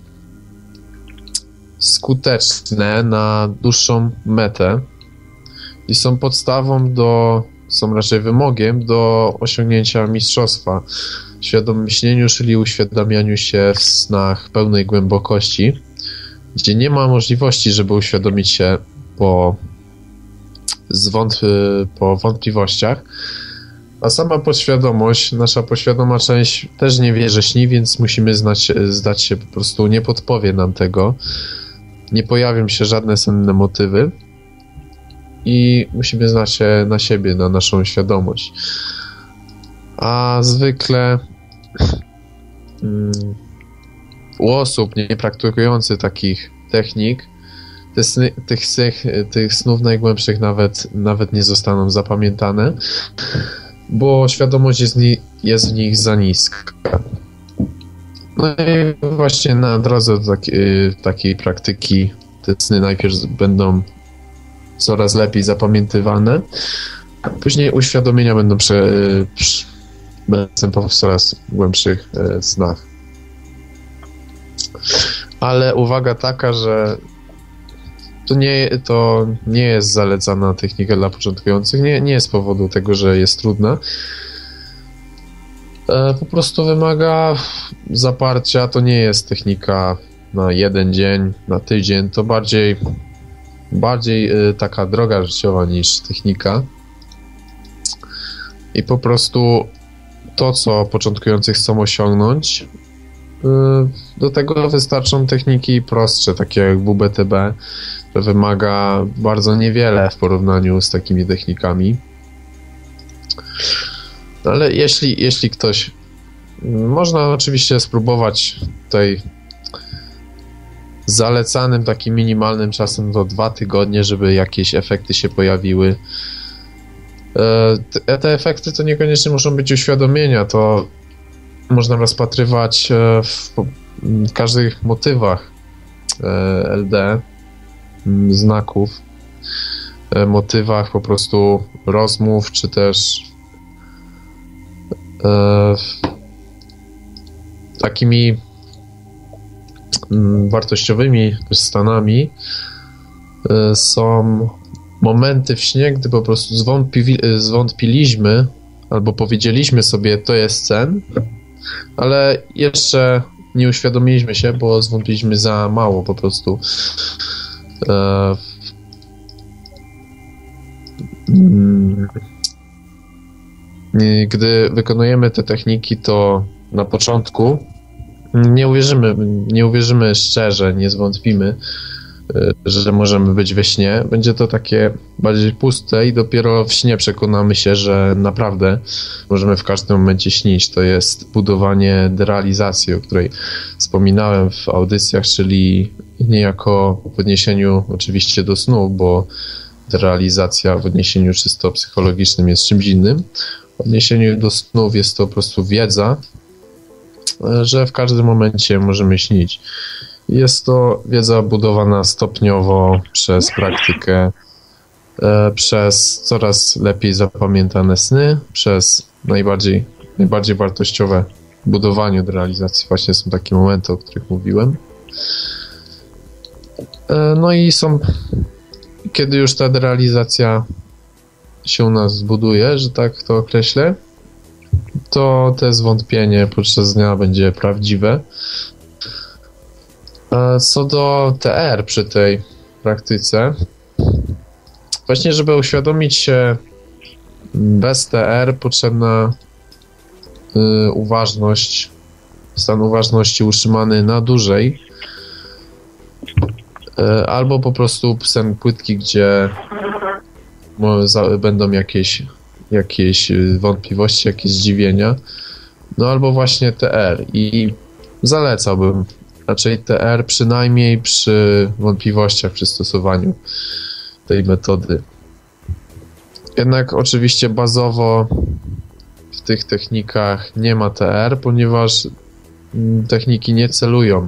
skuteczne na dłuższą metę i są podstawą do, są raczej wymogiem do osiągnięcia mistrzostwa w świadomym śnieniu, czyli uświadamianiu się w snach pełnej głębokości, gdzie nie ma możliwości, żeby uświadomić się po, zwątp- po wątpliwościach, a sama podświadomość, nasza podświadoma część też nie wie, że śni, więc musimy znać, zdać się, po prostu nie podpowie nam tego, nie pojawią się żadne senne motywy i musimy znać się na siebie, na naszą świadomość. A zwykle mm, u osób niepraktykujących takich technik te sny, tych, tych, tych snów najgłębszych nawet, nawet nie zostaną zapamiętane, bo świadomość jest, ni- jest w nich za niska. No i właśnie na drodze do taki, takiej praktyki te sny najpierw będą coraz lepiej zapamiętywane, a później uświadomienia będą prze, prze, następować w coraz głębszych e, snach. Ale uwaga taka, że to nie, to nie jest zalecana technika dla początkujących, nie, nie z powodu tego, że jest trudna. Po prostu wymaga zaparcia, to nie jest technika na jeden dzień, na tydzień, to bardziej, bardziej taka droga życiowa niż technika. I po prostu to, co początkujący chcą osiągnąć, do tego wystarczą techniki prostsze, takie jak W B T B, które wymaga bardzo niewiele w porównaniu z takimi technikami. Ale jeśli, jeśli ktoś... Można oczywiście spróbować tutaj zalecanym, takim minimalnym czasem to dwa tygodnie, żeby jakieś efekty się pojawiły. Te, te efekty to niekoniecznie muszą być uświadomienia, to można rozpatrywać w, w każdych motywach L D, znaków, motywach po prostu rozmów, czy też e, takimi wartościowymi stanami e, są momenty w śnie, gdy po prostu zwątpi, zwątpiliśmy albo powiedzieliśmy sobie, to jest sen, ale jeszcze nie uświadomiliśmy się, bo zwątpiliśmy za mało po prostu. E, Gdy wykonujemy te techniki, to na początku nie uwierzymy, nie uwierzymy szczerze, nie zwątpimy, że możemy być we śnie. Będzie to takie bardziej puste i dopiero w śnie przekonamy się, że naprawdę możemy w każdym momencie śnić. To jest budowanie derealizacji, o której wspominałem w audycjach, czyli niejako w odniesieniu oczywiście do snu, bo derealizacja w odniesieniu czysto psychologicznym jest czymś innym. W odniesieniu do snów jest to po prostu wiedza, że w każdym momencie możemy śnić. Jest to wiedza budowana stopniowo przez praktykę, przez coraz lepiej zapamiętane sny, przez najbardziej, najbardziej wartościowe budowanie do realizacji. Właśnie są takie momenty, o których mówiłem. No i są, kiedy już ta realizacja się u nas zbuduje, że tak to określę, to te zwątpienie podczas dnia będzie prawdziwe. Co do T R przy tej praktyce, właśnie żeby uświadomić się, bez T R potrzebna y, uważność, stan uważności utrzymany na dłużej, y, albo po prostu sen płytki, gdzie może za, będą jakieś, jakieś wątpliwości, jakieś zdziwienia, no albo właśnie T R i zalecałbym raczej T R przynajmniej przy wątpliwościach przy stosowaniu tej metody. Jednak oczywiście bazowo w tych technikach nie ma T R, ponieważ techniki nie celują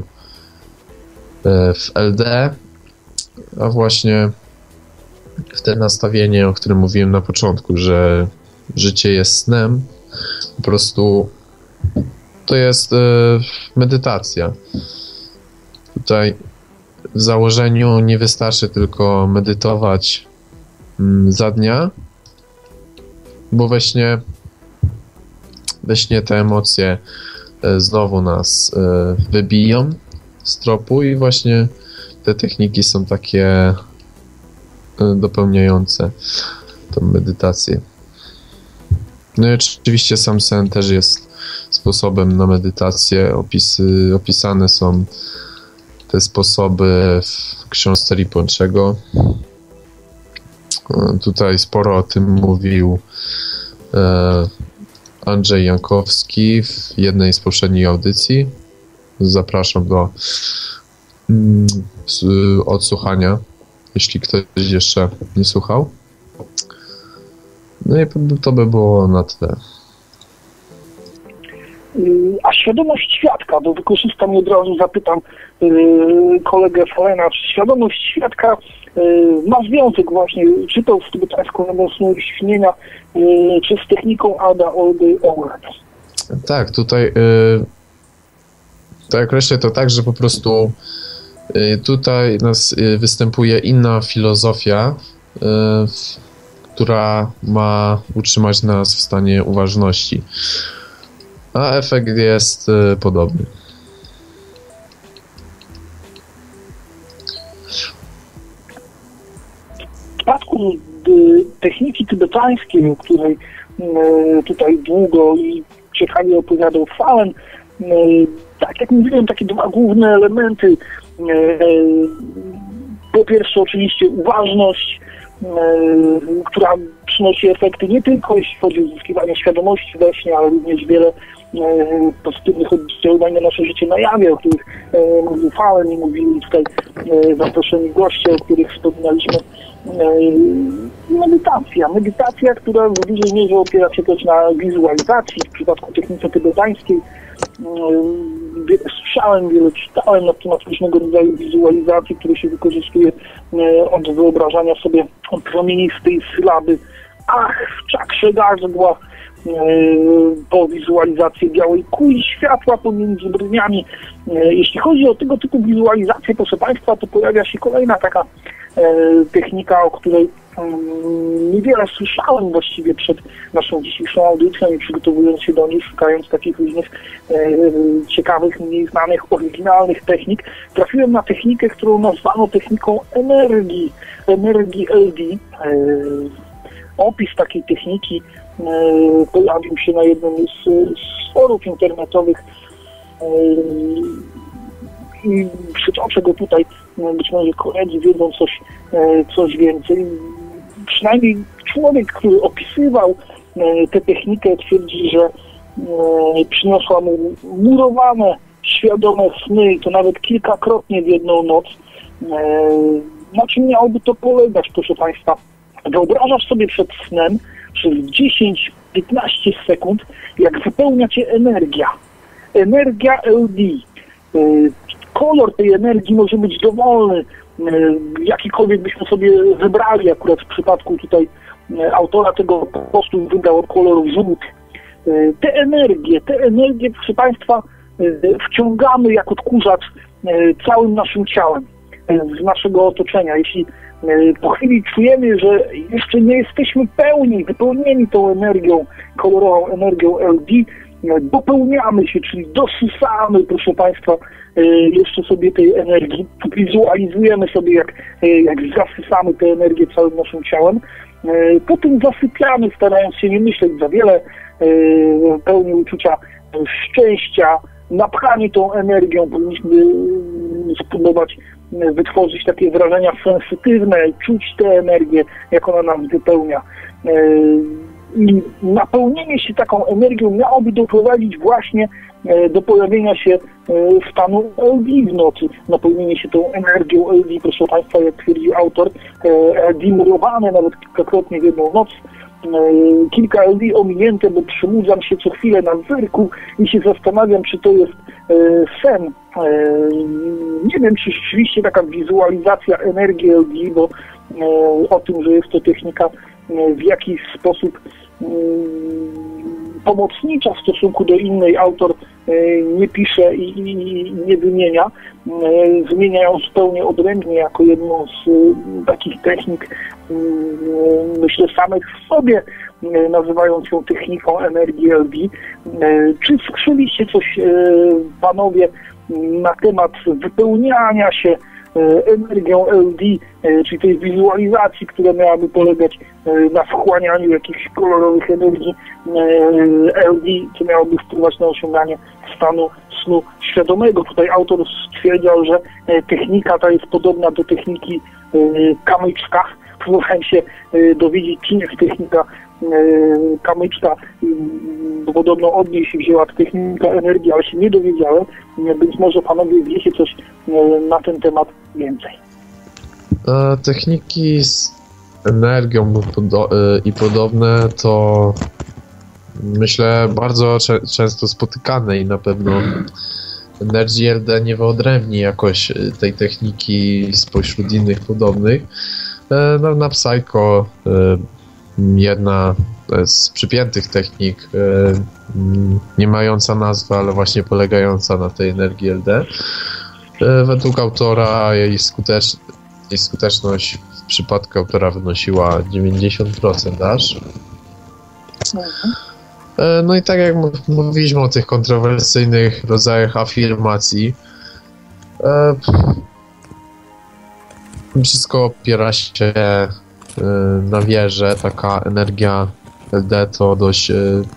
w L D, a właśnie w te nastawienie, o którym mówiłem na początku, że życie jest snem, po prostu to jest medytacja. Tutaj w założeniu nie wystarczy tylko medytować za dnia, bo we śnie, we śnie te emocje znowu nas wybiją z tropu i właśnie te techniki są takie dopełniające tą medytację. No i oczywiście sam sen też jest sposobem na medytację. Opisy, opisane są te sposoby w książce Rinpoczego. Tutaj sporo o tym mówił e, Andrzej Jankowski w jednej z poprzednich audycji. Zapraszam do mm, odsłuchania, jeśli ktoś jeszcze nie słuchał. No i to by było na tyle. A świadomość świadka, bo wykorzystam i od razu zapytam yy, kolegę Falena, czy świadomość świadka yy, ma związek właśnie, czy to z tybetańską namocą śnienia, yy, czy z techniką Ada Oldy Owen? Tak, tutaj yy, to określę to tak, że po prostu y, tutaj nas y, występuje inna filozofia, y, która ma utrzymać nas w stanie uważności, a efekt jest y, podobny. W przypadku y, techniki tybetańskiej, o której y, tutaj długo i ciekawie opowiadał Fallen, y, tak jak mówiłem, takie dwa główne elementy. Y, po pierwsze oczywiście uważność, y, która przynosi efekty nie tylko jeśli chodzi o uzyskiwanie świadomości we śnie, ale również wiele e, pozytywnych oddziaływań na nasze życie na jawie, o których e, mówił Fallen i mówili tutaj e, zaproszeni goście, o których wspominaliśmy. E, medytacja. Medytacja, która w dużej mierze opiera się też na wizualizacji. W przypadku techniki tybetańskiej e, wiele słyszałem, wiele czytałem na temat różnego rodzaju wizualizacji, które się wykorzystuje e, od wyobrażania sobie promienistej sylaby ach w czakrze gardła, e, po wizualizację białej kuli światła pomiędzy brwiami. E, jeśli chodzi o tego typu wizualizację, proszę Państwa, to pojawia się kolejna taka e, technika, o której um, niewiele słyszałem właściwie przed naszą dzisiejszą audycją i przygotowując się do niej, szukając takich różnych e, ciekawych, mniej znanych, oryginalnych technik. Trafiłem na technikę, którą nazwano techniką energii, energii L D. E, Opis takiej techniki e, pojawił się na jednym z, z forów internetowych e, i przytoczę go tutaj, być może koledzy wiedzą coś, e, coś więcej. Przynajmniej człowiek, który opisywał e, tę technikę, twierdzi, że e, przyniosła mu murowane, świadome sny i to nawet kilkakrotnie w jedną noc. E, na czym miałoby to polegać, proszę Państwa? Wyobrażasz sobie przed snem przez dziesięć do piętnastu sekund, jak wypełnia cię energia. Energia L D. Kolor tej energii może być dowolny, jakikolwiek byśmy sobie wybrali. Akurat w przypadku tutaj autora tego postu wybrał kolor żółty. Te energie, te energie, proszę Państwa, wciągamy jak odkurzacz całym naszym ciałem z naszego otoczenia. Jeśli po chwili czujemy, że jeszcze nie jesteśmy pełni, wypełnieni tą energią, kolorową energią L D, dopełniamy się, czyli dosysamy, proszę Państwa, jeszcze sobie tej energii, wizualizujemy sobie, jak, jak zasysamy tę energię całym naszym ciałem, potem zasypiamy, starając się nie myśleć za wiele, pełni uczucia szczęścia, napchani tą energią, powinniśmy spróbować wytworzyć takie wrażenia sensytywne, czuć tę energię, jak ona nas wypełnia. I napełnienie się taką energią miałoby doprowadzić właśnie do pojawienia się stanu L D w nocy. Napełnienie się tą energią L D, proszę Państwa, jak twierdził autor, L D murowane nawet kilkakrotnie w jedną noc. Kilka L D ominięte, bo przymudzam się co chwilę na wyrku i się zastanawiam, czy to jest e, sen. E, nie wiem, czy rzeczywiście taka wizualizacja energii L D, bo e, o tym, że jest to technika e, w jakiś sposób e, pomocnicza w stosunku do innej, autor e, nie pisze i, i nie wymienia. E, wymienia ją zupełnie odrębnie jako jedną z e, takich technik, e, myślę, samych w sobie, e, nazywając ją techniką energii L D. E, czy słyszeliście coś, e, panowie, na temat wypełniania się energią L D, czyli tej wizualizacji, która miałaby polegać na wchłanianiu jakichś kolorowych energii L D, co miałoby wpływać na osiąganie stanu snu świadomego. Tutaj autor stwierdzał, że technika ta jest podobna do techniki kamyczka. Próbowałem się dowiedzieć, czym jest technika kamyczka, bo podobno od niej się wzięła technika energii, ale się nie dowiedziałem, więc może panowie wiecie coś na ten temat więcej. Techniki z energią i podobne to myślę bardzo często spotykane i na pewno Energy L D nie wyodrębni jakoś tej techniki spośród innych podobnych. No, na Psycho jedna to jest z przypiętych technik, nie mająca nazwy, ale właśnie polegająca na tej energii L D. Według autora jej, skutecz, jej skuteczność w przypadku autora wynosiła dziewięćdziesiąt procent aż. No i tak jak mówiliśmy o tych kontrowersyjnych rodzajach afirmacji, wszystko opiera się na wierze. Taka energia L D to dość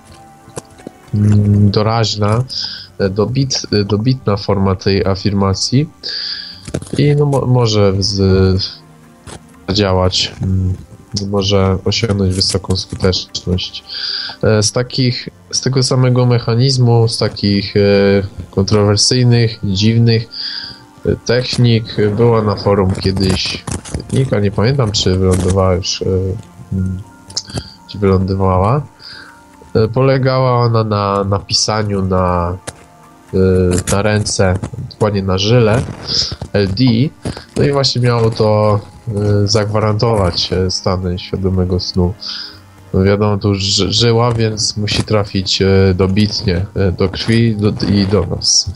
doraźna, dobit, dobitna forma tej afirmacji i no, mo, może z, działać, może osiągnąć wysoką skuteczność. Z takich, z tego samego mechanizmu, z takich kontrowersyjnych, dziwnych technik była na forum kiedyś technika, nie pamiętam czy wylądowała już, czy wylądowała. Polegała ona na napisaniu na, na ręce, dokładnie na żyle L D, no i właśnie miało to zagwarantować stan świadomego snu. No wiadomo, tu ży, żyła, więc musi trafić dobitnie do krwi do, i do nas.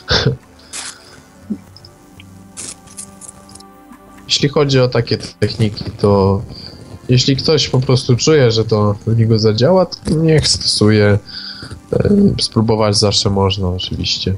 Jeśli chodzi o takie techniki, to jeśli ktoś po prostu czuje, że to do niego zadziała, to niech stosuje. Spróbować zawsze można, oczywiście.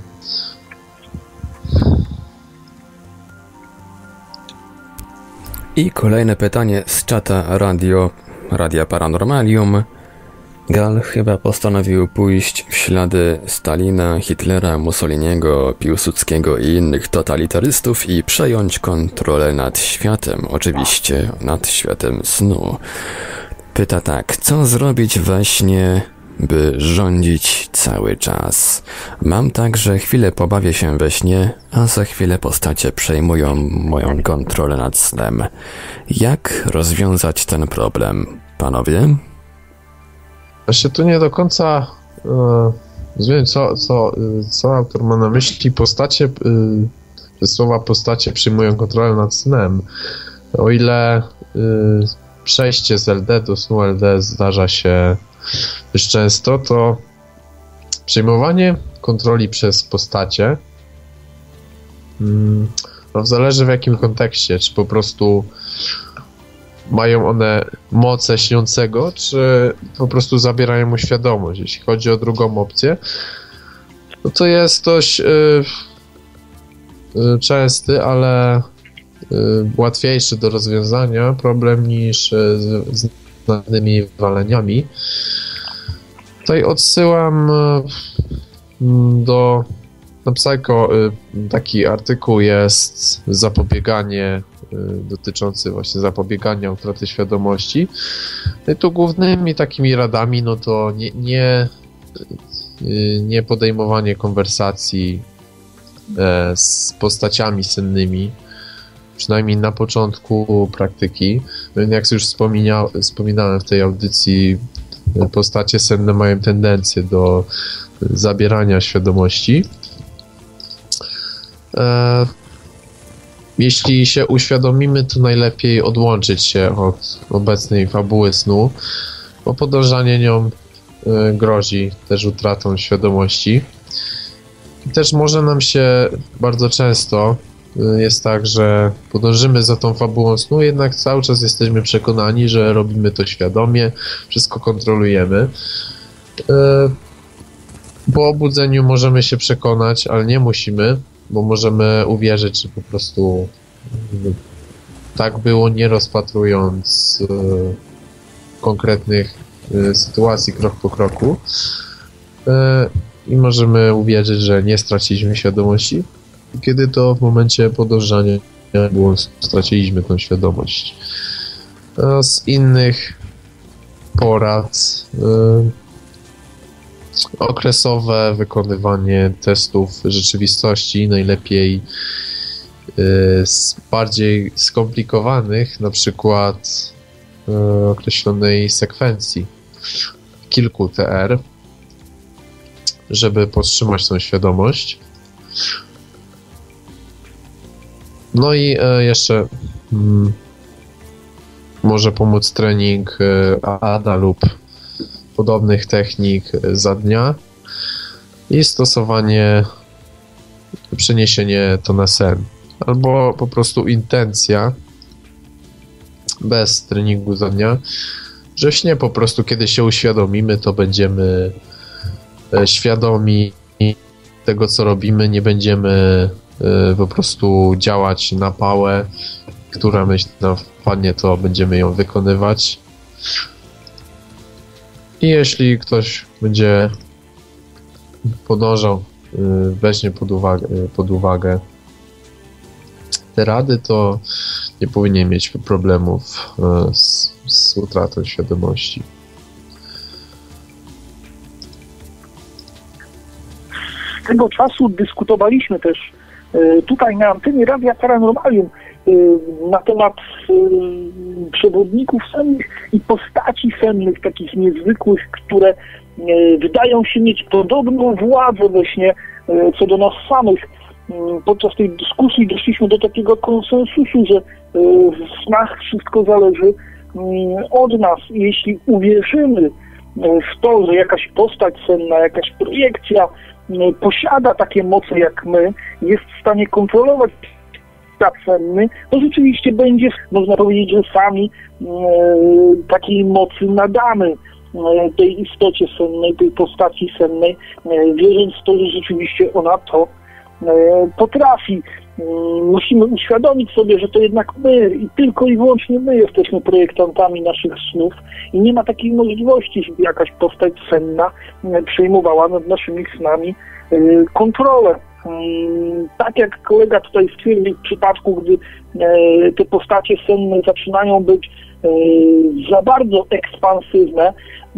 I kolejne pytanie z czata radio, Radia Paranormalium. Gal chyba postanowił pójść w ślady Stalina, Hitlera, Mussoliniego, Piłsudskiego i innych totalitarystów i przejąć kontrolę nad światem, oczywiście nad światem snu. Pyta tak, co zrobić we śnie, by rządzić cały czas? Mam tak, że chwilę pobawię się we śnie, a za chwilę postacie przejmują moją kontrolę nad snem. Jak rozwiązać ten problem, panowie? Właśnie tu nie do końca e, wiem, co, co, co autor ma na myśli. Postacie, e, słowa postacie przyjmują kontrolę nad snem. O ile e, przejście z L D do snu L D zdarza się dość często, to przejmowanie kontroli przez postacie mm, no zależy w jakim kontekście, czy po prostu mają one moce śniącego, czy po prostu zabierają mu świadomość. Jeśli chodzi o drugą opcję, no to jest dość yy, yy, częsty, ale yy, łatwiejszy do rozwiązania problem niż yy, z, z znanymi waleniami. Tutaj odsyłam yy, do na Psycho, yy, taki artykuł jest Zapobieganie dotyczący właśnie zapobiegania utraty świadomości. No i tu głównymi takimi radami, no to nie, nie, nie podejmowanie konwersacji z postaciami sennymi, przynajmniej na początku praktyki. No jak już wspominałem w tej audycji, postacie senne mają tendencję do zabierania świadomości. Jeśli się uświadomimy, to najlepiej odłączyć się od obecnej fabuły snu, bo podążanie nią y, grozi też utratą świadomości. I też może nam się bardzo często y, jest tak, że podążymy za tą fabułą snu, jednak cały czas jesteśmy przekonani, że robimy to świadomie, wszystko kontrolujemy. Y, po obudzeniu możemy się przekonać, ale nie musimy, bo możemy uwierzyć, że po prostu tak było, nie rozpatrując e, konkretnych e, sytuacji krok po kroku. E, I możemy uwierzyć, że nie straciliśmy świadomości, kiedy to w momencie podążania było, straciliśmy tą świadomość. A z innych porad e, okresowe wykonywanie testów rzeczywistości, najlepiej y, z bardziej skomplikowanych, na przykład y, określonej sekwencji, kilku T R, żeby podtrzymać tą świadomość. No i y, jeszcze y, może pomóc trening y, A D A lub podobnych technik za dnia i stosowanie, przeniesienie to na sen. Albo po prostu intencja bez treningu za dnia, że w śnie po prostu kiedy się uświadomimy, to będziemy świadomi tego, co robimy, nie będziemy po prostu działać na pałę, która myśl nam wpadnie, to będziemy ją wykonywać. I jeśli ktoś będzie podążał, weźmie pod uwagę, pod uwagę te rady, to nie powinien mieć problemów z, z utratą świadomości. Z tego czasu dyskutowaliśmy też tutaj na antenie Radia Paranormalium na temat przewodników sennych i postaci sennych, takich niezwykłych, które wydają się mieć podobną władzę właśnie co do nas samych. Podczas tej dyskusji doszliśmy do takiego konsensusu, że w snach wszystko zależy od nas. Jeśli uwierzymy w to, że jakaś postać senna, jakaś projekcja posiada takie moce jak my, jest w stanie kontrolować świat senny, to rzeczywiście będzie, można powiedzieć, że sami takiej mocy nadamy tej istocie sennej, tej postaci sennej, wierząc w to, że rzeczywiście ona to potrafi. Musimy uświadomić sobie, że to jednak my i tylko i wyłącznie my jesteśmy projektantami naszych snów i nie ma takiej możliwości, żeby jakaś postać senna przejmowała nad naszymi snami kontrolę. Tak jak kolega tutaj stwierdził, w przypadku, gdy te postacie senne zaczynają być za bardzo ekspansywne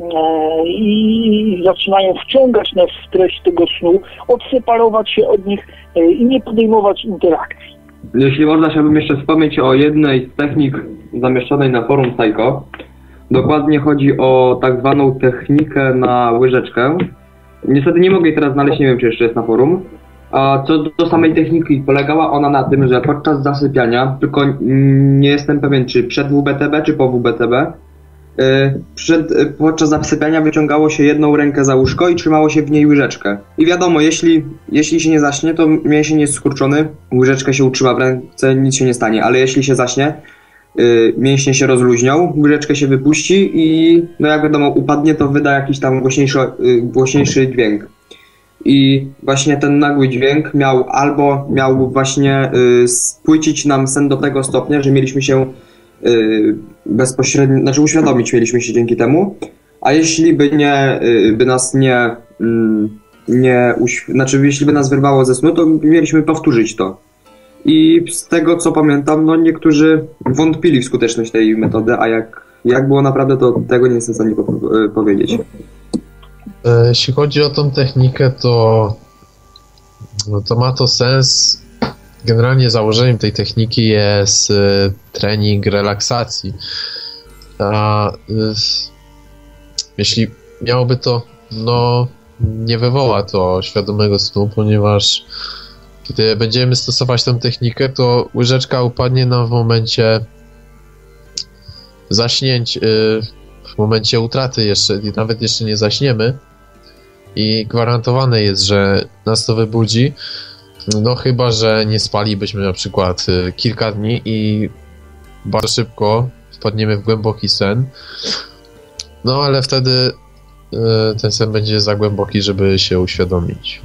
i zaczynają wciągać nas w treść tego snu, odseparować się od nich i nie podejmować interakcji. Jeśli można, chciałbym jeszcze wspomnieć o jednej z technik zamieszczonej na forum Psycho. Dokładnie chodzi o tak zwaną technikę na łyżeczkę. Niestety nie mogę jej teraz znaleźć, nie wiem, czy jeszcze jest na forum. A co do samej techniki, polegała ona na tym, że podczas zasypiania, tylko nie jestem pewien, czy przed W B T B, czy po W B T B, przed, podczas zasypiania wyciągało się jedną rękę za łóżko i trzymało się w niej łyżeczkę. I wiadomo, jeśli, jeśli się nie zaśnie, to mięsień jest skurczony, łyżeczkę się utrzyma w ręce, nic się nie stanie, ale jeśli się zaśnie, mięśnie się rozluźnią, łyżeczkę się wypuści i no jak wiadomo, upadnie, to wyda jakiś tam głośniejszy, głośniejszy dźwięk. I właśnie ten nagły dźwięk miał albo miał właśnie y, spłycić nam sen do tego stopnia, że mieliśmy się y, bezpośrednio, znaczy uświadomić mieliśmy się dzięki temu, a jeśli by nie, y, by nas nie, y, nie uświ- znaczy jeśli by nas wyrwało ze snu, to mieliśmy powtórzyć to. I z tego co pamiętam, no niektórzy wątpili w skuteczność tej metody, a jak, jak było naprawdę, to tego nie jestem w stanie po- powiedzieć. Jeśli chodzi o tą technikę, to, no to ma to sens. Generalnie założeniem tej techniki jest trening relaksacji. A jeśli miałoby to, no nie wywoła to świadomego snu, ponieważ kiedy będziemy stosować tę technikę, to łyżeczka upadnie nam w momencie zaśnięć, w momencie utraty jeszcze, nawet jeszcze nie zaśniemy. I gwarantowane jest, że nas to wybudzi, no chyba że nie spalibyśmy na przykład kilka dni i bardzo szybko wpadniemy w głęboki sen. No ale wtedy ten sen będzie za głęboki, żeby się uświadomić.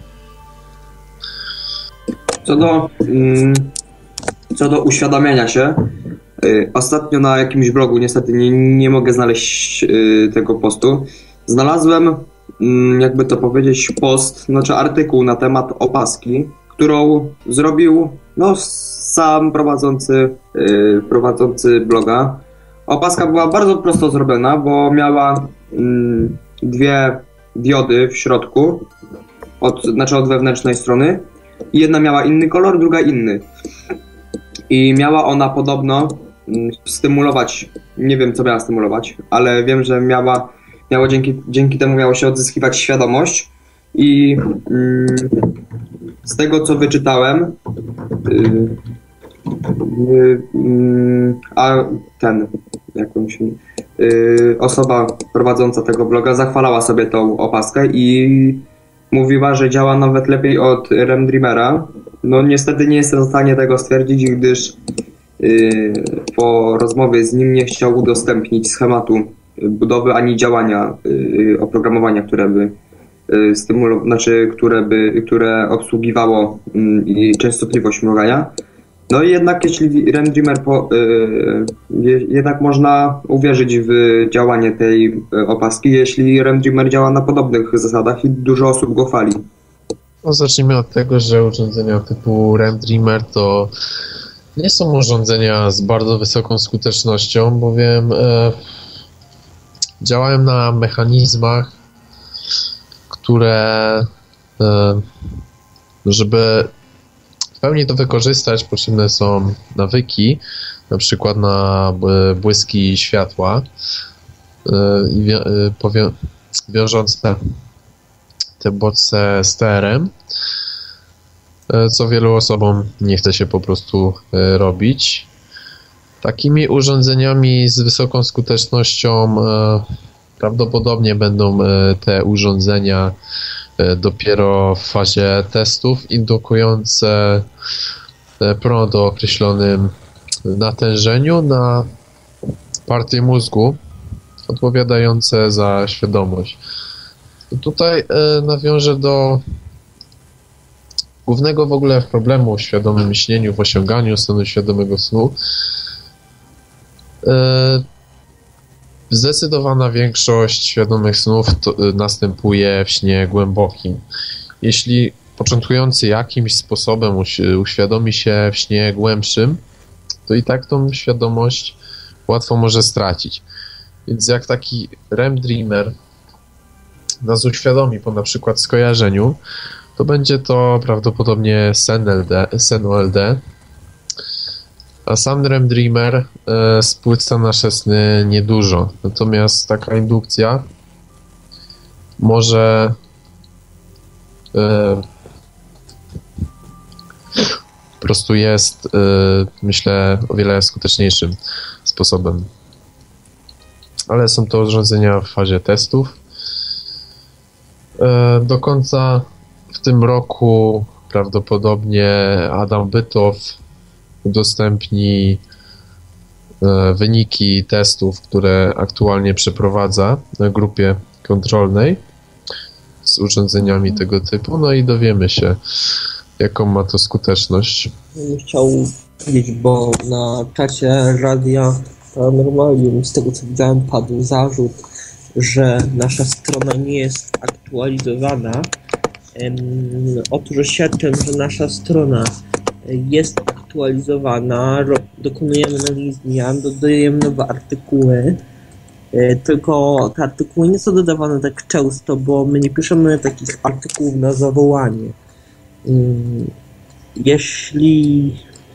Co do, mm, co do uświadamiania się, y, ostatnio na jakimś blogu, niestety nie, nie mogę znaleźć y, tego postu, znalazłem, mm, jakby to powiedzieć, post, znaczy artykuł na temat opaski, którą zrobił no, sam prowadzący, y, prowadzący bloga. Opaska była bardzo prosto zrobiona, bo miała mm, dwie diody w środku, od, znaczy od wewnętrznej strony. Jedna miała inny kolor, druga inny. I miała ona podobno mm, stymulować, nie wiem co miała stymulować, ale wiem, że miała, miało dzięki, dzięki temu miało się odzyskiwać świadomość. I mm, z tego co wyczytałem, yy, yy, yy, a ten, jak on się, yy, osoba prowadząca tego bloga zachwalała sobie tą opaskę i mówiła, że działa nawet lepiej od RemDreamera. No niestety nie jestem w stanie tego stwierdzić, gdyż yy, po rozmowie z nim nie chciał udostępnić schematu budowy ani działania yy, oprogramowania, które by yy, stymulowało, znaczy które by, które obsługiwało yy, częstotliwość mrugania. No i jednak jeśli RemDreamer po, yy, jednak można uwierzyć w działanie tej opaski, jeśli RemDreamer działa na podobnych zasadach i dużo osób go chwali. No, zacznijmy od tego, że urządzenia typu RemDreamer to nie są urządzenia z bardzo wysoką skutecznością, bowiem e, działają na mechanizmach, które e, żeby w pełni to wykorzystać, potrzebne są nawyki, na przykład na błyski światła i powią- wiążące te bodźce z T R M, co wielu osobom nie chce się po prostu robić. Takimi urządzeniami z wysoką skutecznością prawdopodobnie będą te urządzenia dopiero w fazie testów indukujące prąd o określonym natężeniu na partie mózgu odpowiadające za świadomość. Tutaj nawiążę do głównego w ogóle problemu w świadomym śnieniu, w osiąganiu stanu świadomego snu. Zdecydowana większość świadomych snów to, następuje w śnie głębokim. Jeśli początkujący jakimś sposobem uś, uświadomi się w śnie głębszym, to i tak tą świadomość łatwo może stracić. Więc jak taki RemDreamer nas uświadomi po na przykład skojarzeniu, to będzie to prawdopodobnie sen L D, sen O L D, a sam RemDreamer e, spłyca nasze sny niedużo. Natomiast taka indukcja może e, po prostu jest, e, myślę, o wiele skuteczniejszym sposobem. Ale są to urządzenia w fazie testów. E, do końca w tym roku prawdopodobnie Adam Bytow udostępni e, wyniki testów, które aktualnie przeprowadza na grupie kontrolnej z urządzeniami tego typu, no i dowiemy się, jaką ma to skuteczność. Ja bym chciał powiedzieć, bo na czacie Radia Paranormalium, z tego co widziałem, padł zarzut, że nasza strona nie jest aktualizowana. Um, otóż oświadczam, że nasza strona jest aktualizowana, ro- dokonujemy nowych zmian, dodajemy nowe artykuły, e, tylko te artykuły nie są dodawane tak często, bo my nie piszemy takich artykułów na zawołanie. Um, jeśli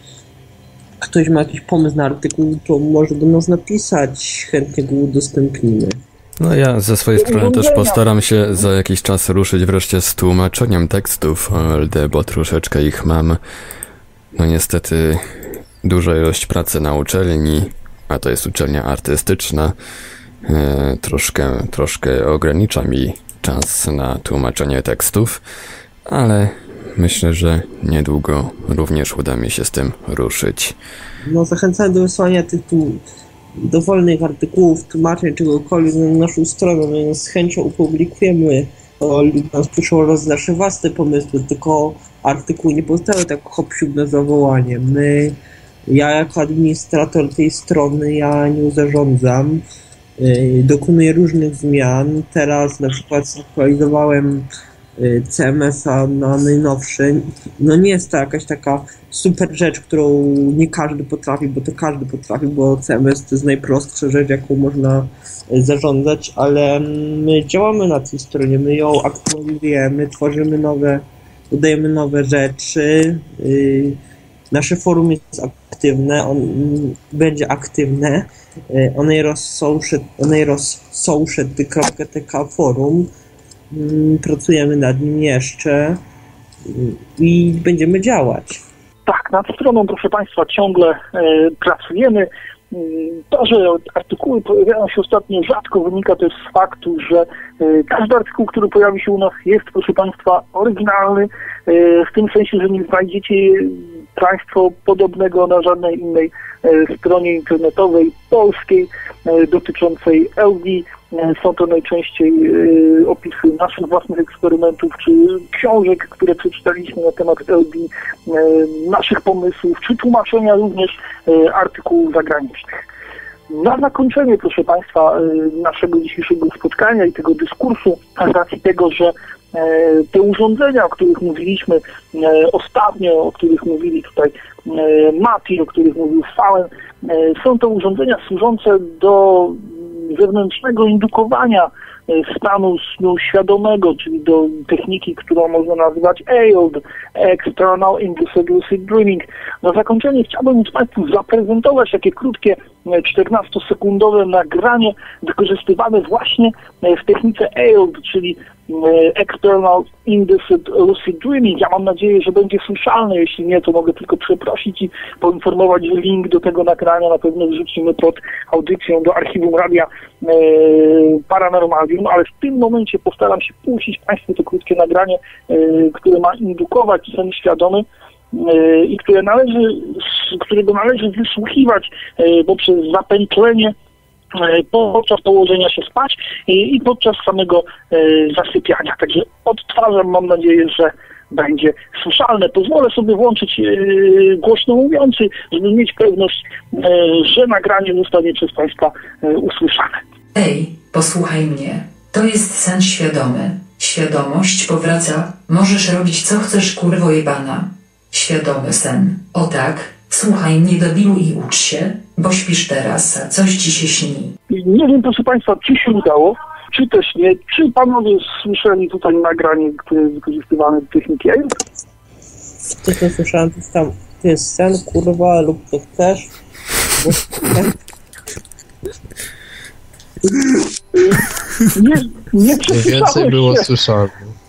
ktoś ma jakiś pomysł na artykuł, to może do nas napisać, chętnie go udostępnimy. No ja ze swojej strony też postaram się za jakiś czas ruszyć wreszcie z tłumaczeniem tekstów O L D, bo troszeczkę ich mam. No niestety duża ilość pracy na uczelni, a to jest uczelnia artystyczna, e, troszkę, troszkę ogranicza mi czas na tłumaczenie tekstów, ale myślę, że niedługo również uda mi się z tym ruszyć. No zachęcam do wysłania tych tu dowolnych artykułów, tłumaczeń, czegokolwiek na naszą stronę, my z chęcią opublikujemy. O, nas piszą raz nasze własne pomysły, tylko artykuły nie powstały tak hop-siup na zawołanie. My, ja jako administrator tej strony, ja nią zarządzam, yy, dokonuję różnych zmian. Teraz na przykład zaktualizowałem yy, C M S-a na najnowszy. No nie jest to jakaś taka super rzecz, którą nie każdy potrafi, bo to każdy potrafi, bo C M S to jest najprostsza rzecz, jaką można zarządzać, ale my działamy na tej stronie, my ją aktualizujemy, tworzymy nowe, dodajemy nowe rzeczy. Yy, nasze forum jest aktywne, on będzie aktywne, yy, oneirossociety kropka t k forum. Yy, pracujemy nad nim jeszcze yy, i będziemy działać. Tak, nad stroną, proszę Państwa, ciągle e, pracujemy. To, że artykuły pojawiają się ostatnio rzadko, wynika też z faktu, że każdy artykuł, który pojawi się u nas, jest, proszę Państwa, oryginalny, w tym sensie, że nie znajdziecie Państwo podobnego na żadnej innej stronie internetowej polskiej dotyczącej L D. Są to najczęściej opisy naszych własnych eksperymentów, czy książek, które przeczytaliśmy na temat L D, naszych pomysłów, czy tłumaczenia również artykułów zagranicznych. Na zakończenie, proszę Państwa, naszego dzisiejszego spotkania i tego dyskursu, z racji tego, że te urządzenia, o których mówiliśmy ostatnio, o których mówili tutaj Mati, o których mówił Fałem, są to urządzenia służące do zewnętrznego indukowania stanu snu świadomego, czyli do techniki, którą można nazywać A I L D, External Induced Lucid Dreaming. Na zakończenie chciałbym Państwu zaprezentować takie krótkie czternastosekundowe nagranie wykorzystywane właśnie w technice A I L D, czyli External Induced Lucid Dreaming. Ja mam nadzieję, że będzie słyszalne. Jeśli nie, to mogę tylko przeprosić i poinformować, że link do tego nagrania na pewno wrzucimy pod audycją do archiwum Radia e, Paranormalium, ale w tym momencie postaram się puścić Państwu to krótkie nagranie, e, które ma indukować sen świadomy e, i które należy, którego należy wysłuchiwać e, poprzez zapętlenie podczas położenia się spać i, i podczas samego e, zasypiania. Także odtwarzam, mam nadzieję, że będzie słyszalne. Pozwolę sobie włączyć e, głośno mówiący, żeby mieć pewność, e, że nagranie zostanie przez Państwa e, usłyszane. Ej, posłuchaj mnie. To jest sen świadomy. Świadomość powraca. Możesz robić co chcesz, kurwo jebana. Świadomy sen. O tak. Słuchaj mnie, debilu, i ucz się, bo śpisz teraz, a coś ci się śni. Nie wiem, proszę Państwa, czy się udało, czy też nie. Czy Panowie słyszeli tutaj nagranie, które jest wykorzystywane do techniki A I L D? To, co słyszałem, to jest tam, to jest sen, kurwa, lub co chcesz. Bo... nie, nie przesłyszałeś Więcej było się. słyszalne.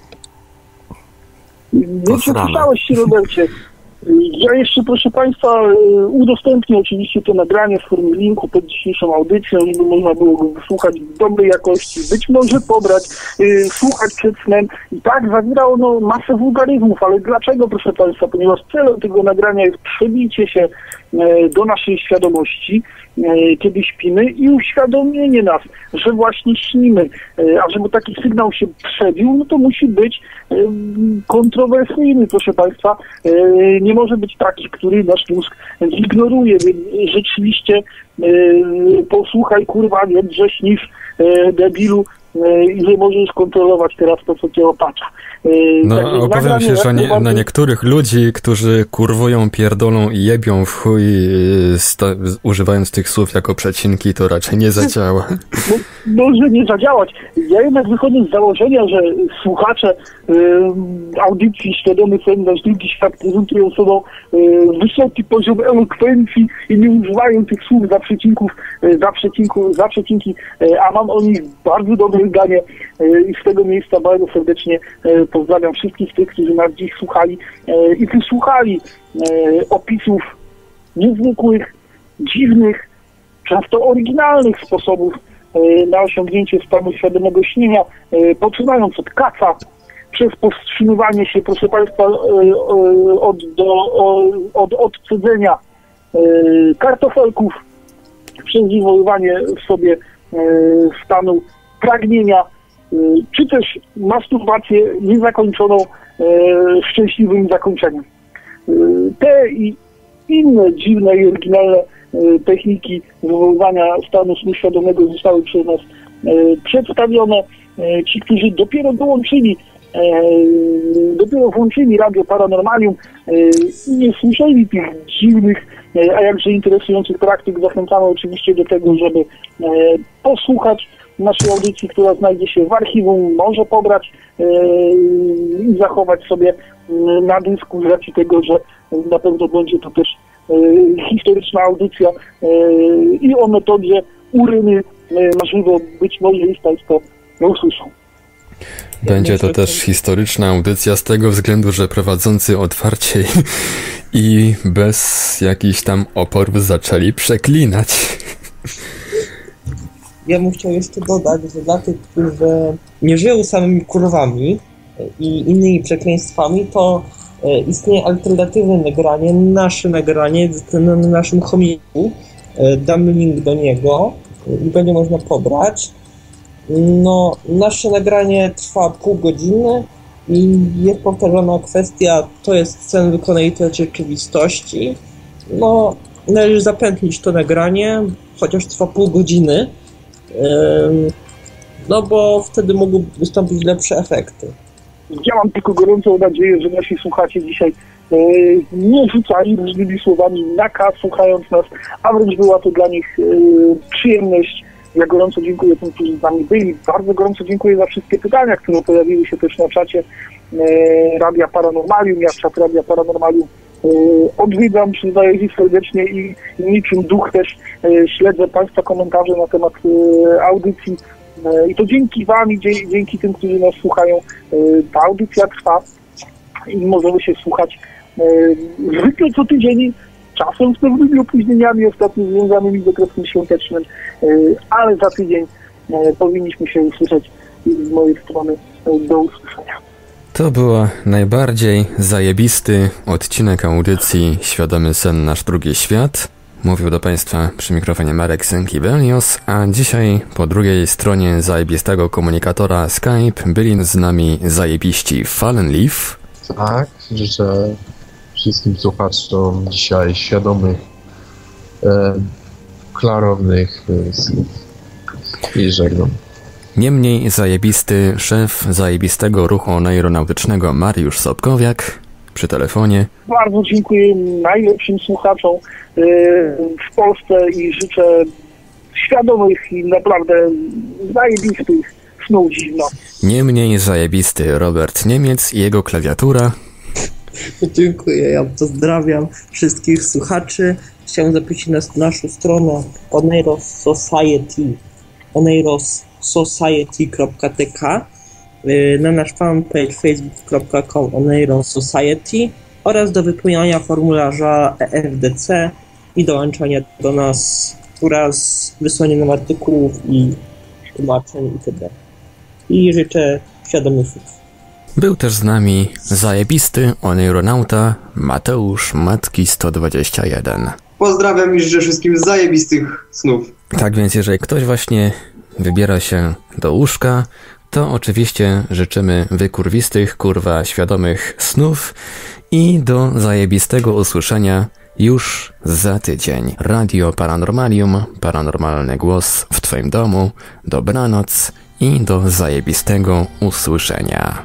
Nie przesłyszałeś się, Robercie. Ja jeszcze, proszę Państwa, udostępnię oczywiście to nagranie w formie linku pod dzisiejszą audycją, żeby można było go wysłuchać w dobrej jakości, być może pobrać, yy, słuchać przed snem. I tak zawierało ono masę wulgaryzmów, ale dlaczego, proszę Państwa? Ponieważ celem tego nagrania jest przebicie się yy, do naszej świadomości, yy, kiedy śpimy, i uświadomienie nas, że właśnie śnimy. Yy, a żeby taki sygnał się przebił, no to musi być yy, kontrowersyjny, proszę Państwa. Yy, nie może być taki, który nasz mózg zignoruje, więc rzeczywiście yy, posłuchaj, kurwa, wiem, że śnisz, yy, debilu, i że możesz kontrolować teraz to, co cię opacza. No, obawiam się, że nie, na niektórych ludzi, którzy kurwują, pierdolą i jebią w chuj, sta, używając tych słów jako przecinki, to raczej nie zadziała. No, może nie zadziałać. Ja jednak wychodzę z założenia, że słuchacze y, audycji Świadomy Sen Nasz Drugi Świat prezentują sobą y, wysoki poziom elokwencji i nie używają tych słów za przecinków, y, za, przecinku, za przecinki, y, a mam o nich bardzo dobre zdanie y, i z tego miejsca bardzo serdecznie y, pozdrawiam wszystkich tych, którzy nas dziś słuchali y, i wysłuchali y, opisów niezwykłych, dziwnych, często oryginalnych sposobów na osiągnięcie stanu świadomego śnienia, poczynając od kaca, przez powstrzymywanie się, proszę Państwa, od, do, od odcedzenia kartofelków, przez wywoływanie w sobie stanu pragnienia, czy też masturbację niezakończoną szczęśliwym zakończeniem. Te i inne dziwne i oryginalne techniki wywoływania stanu snu świadomego zostały przez nas przedstawione. Ci, którzy dopiero dołączyli, dopiero włączyli Radio Paranormalium i nie słyszeli tych dziwnych, a jakże interesujących praktyk, zachęcamy oczywiście do tego, żeby posłuchać naszej audycji, która znajdzie się w archiwum, może pobrać i zachować sobie na dysku z racji tego, że na pewno będzie to też historyczna audycja i o metodzie uryny możliwe być może już Państwo usłyszą. Będzie to też historyczna audycja z tego względu, że prowadzący otwarcie i bez jakichś tam oporów zaczęli przeklinać. Ja bym chciał jeszcze dodać, że dla tych, którzy nie żyją samymi kurwami i innymi przekleństwami, to istnieje alternatywne nagranie, nasze nagranie na naszym chomiku. Damy link do niego i będzie można pobrać. No, nasze nagranie trwa pół godziny i jest powtarzana kwestia, to jest sen wykonawczy rzeczywistości. No, należy zapętlić to nagranie, chociaż trwa pół godziny, no bo wtedy mogą wystąpić lepsze efekty. Ja mam tylko gorącą nadzieję, że nasi słuchacze dzisiaj e, nie rzucali różnymi słowami na K, słuchając nas, a wręcz była to dla nich e, przyjemność. Ja gorąco dziękuję tym, którzy z nami byli. Bardzo gorąco dziękuję za wszystkie pytania, które pojawiły się też na czacie e, Radia Paranormalium. Ja czat Radia Paranormalium e, odwiedzam, przyznaję się serdecznie i, i niczym duch też e, śledzę Państwa komentarze na temat e, audycji. I to dzięki Wam i dzięki tym, którzy nas słuchają, ta audycja trwa i możemy się słuchać zwykle co tydzień, czasem z pewnymi opóźnieniami ostatnio związanymi z okresem świątecznym, ale za tydzień powinniśmy się usłyszeć i z mojej strony do usłyszenia. To był najbardziej zajebisty odcinek audycji Świadomy Sen Nasz Drugi Świat. Mówił do Państwa przy mikrofonie Marek Sękiewelios, a dzisiaj po drugiej stronie zajebistego komunikatora Skype byli z nami zajebiści Fallen Leaf. Tak, życzę wszystkim słuchaczom dzisiaj świadomych, e, klarownych e, snów i żegnam. Niemniej zajebisty szef zajebistego ruchu neuronautycznego Mariusz Sobkowiak przy telefonie. Bardzo dziękuję najlepszym słuchaczom w Polsce i życzę świadomych i naprawdę zajebistych snów dziwno. Nie mniej zajebisty Robert Niemiec i jego klawiatura. Dziękuję, ja pozdrawiam wszystkich słuchaczy. Chciałem zaprosić nas na naszą stronę Oneiros Society, oneiros society kropka t k, na nasz fanpage facebook kropka com Oneiros Society oraz do wypełniania formularza E F D C i dołączania do nas wraz z wysłaniem nam artykułów i tłumaczeń itd. I życzę świadomych słów. Był też z nami zajebisty oneironauta Mateusz Matki sto dwadzieścia jeden. Pozdrawiam i życzę wszystkim zajebistych snów. Tak więc jeżeli ktoś właśnie wybiera się do łóżka, to oczywiście życzymy wykurwistych, kurwa, świadomych snów i do zajebistego usłyszenia już za tydzień. Radio Paranormalium, paranormalny głos w Twoim domu, dobranoc i do zajebistego usłyszenia.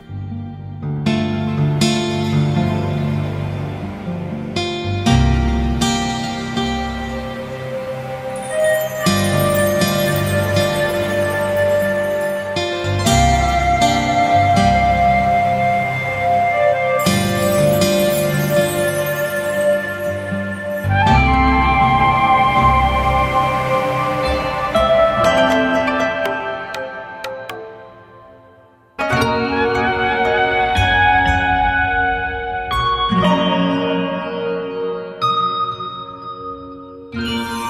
Thank you.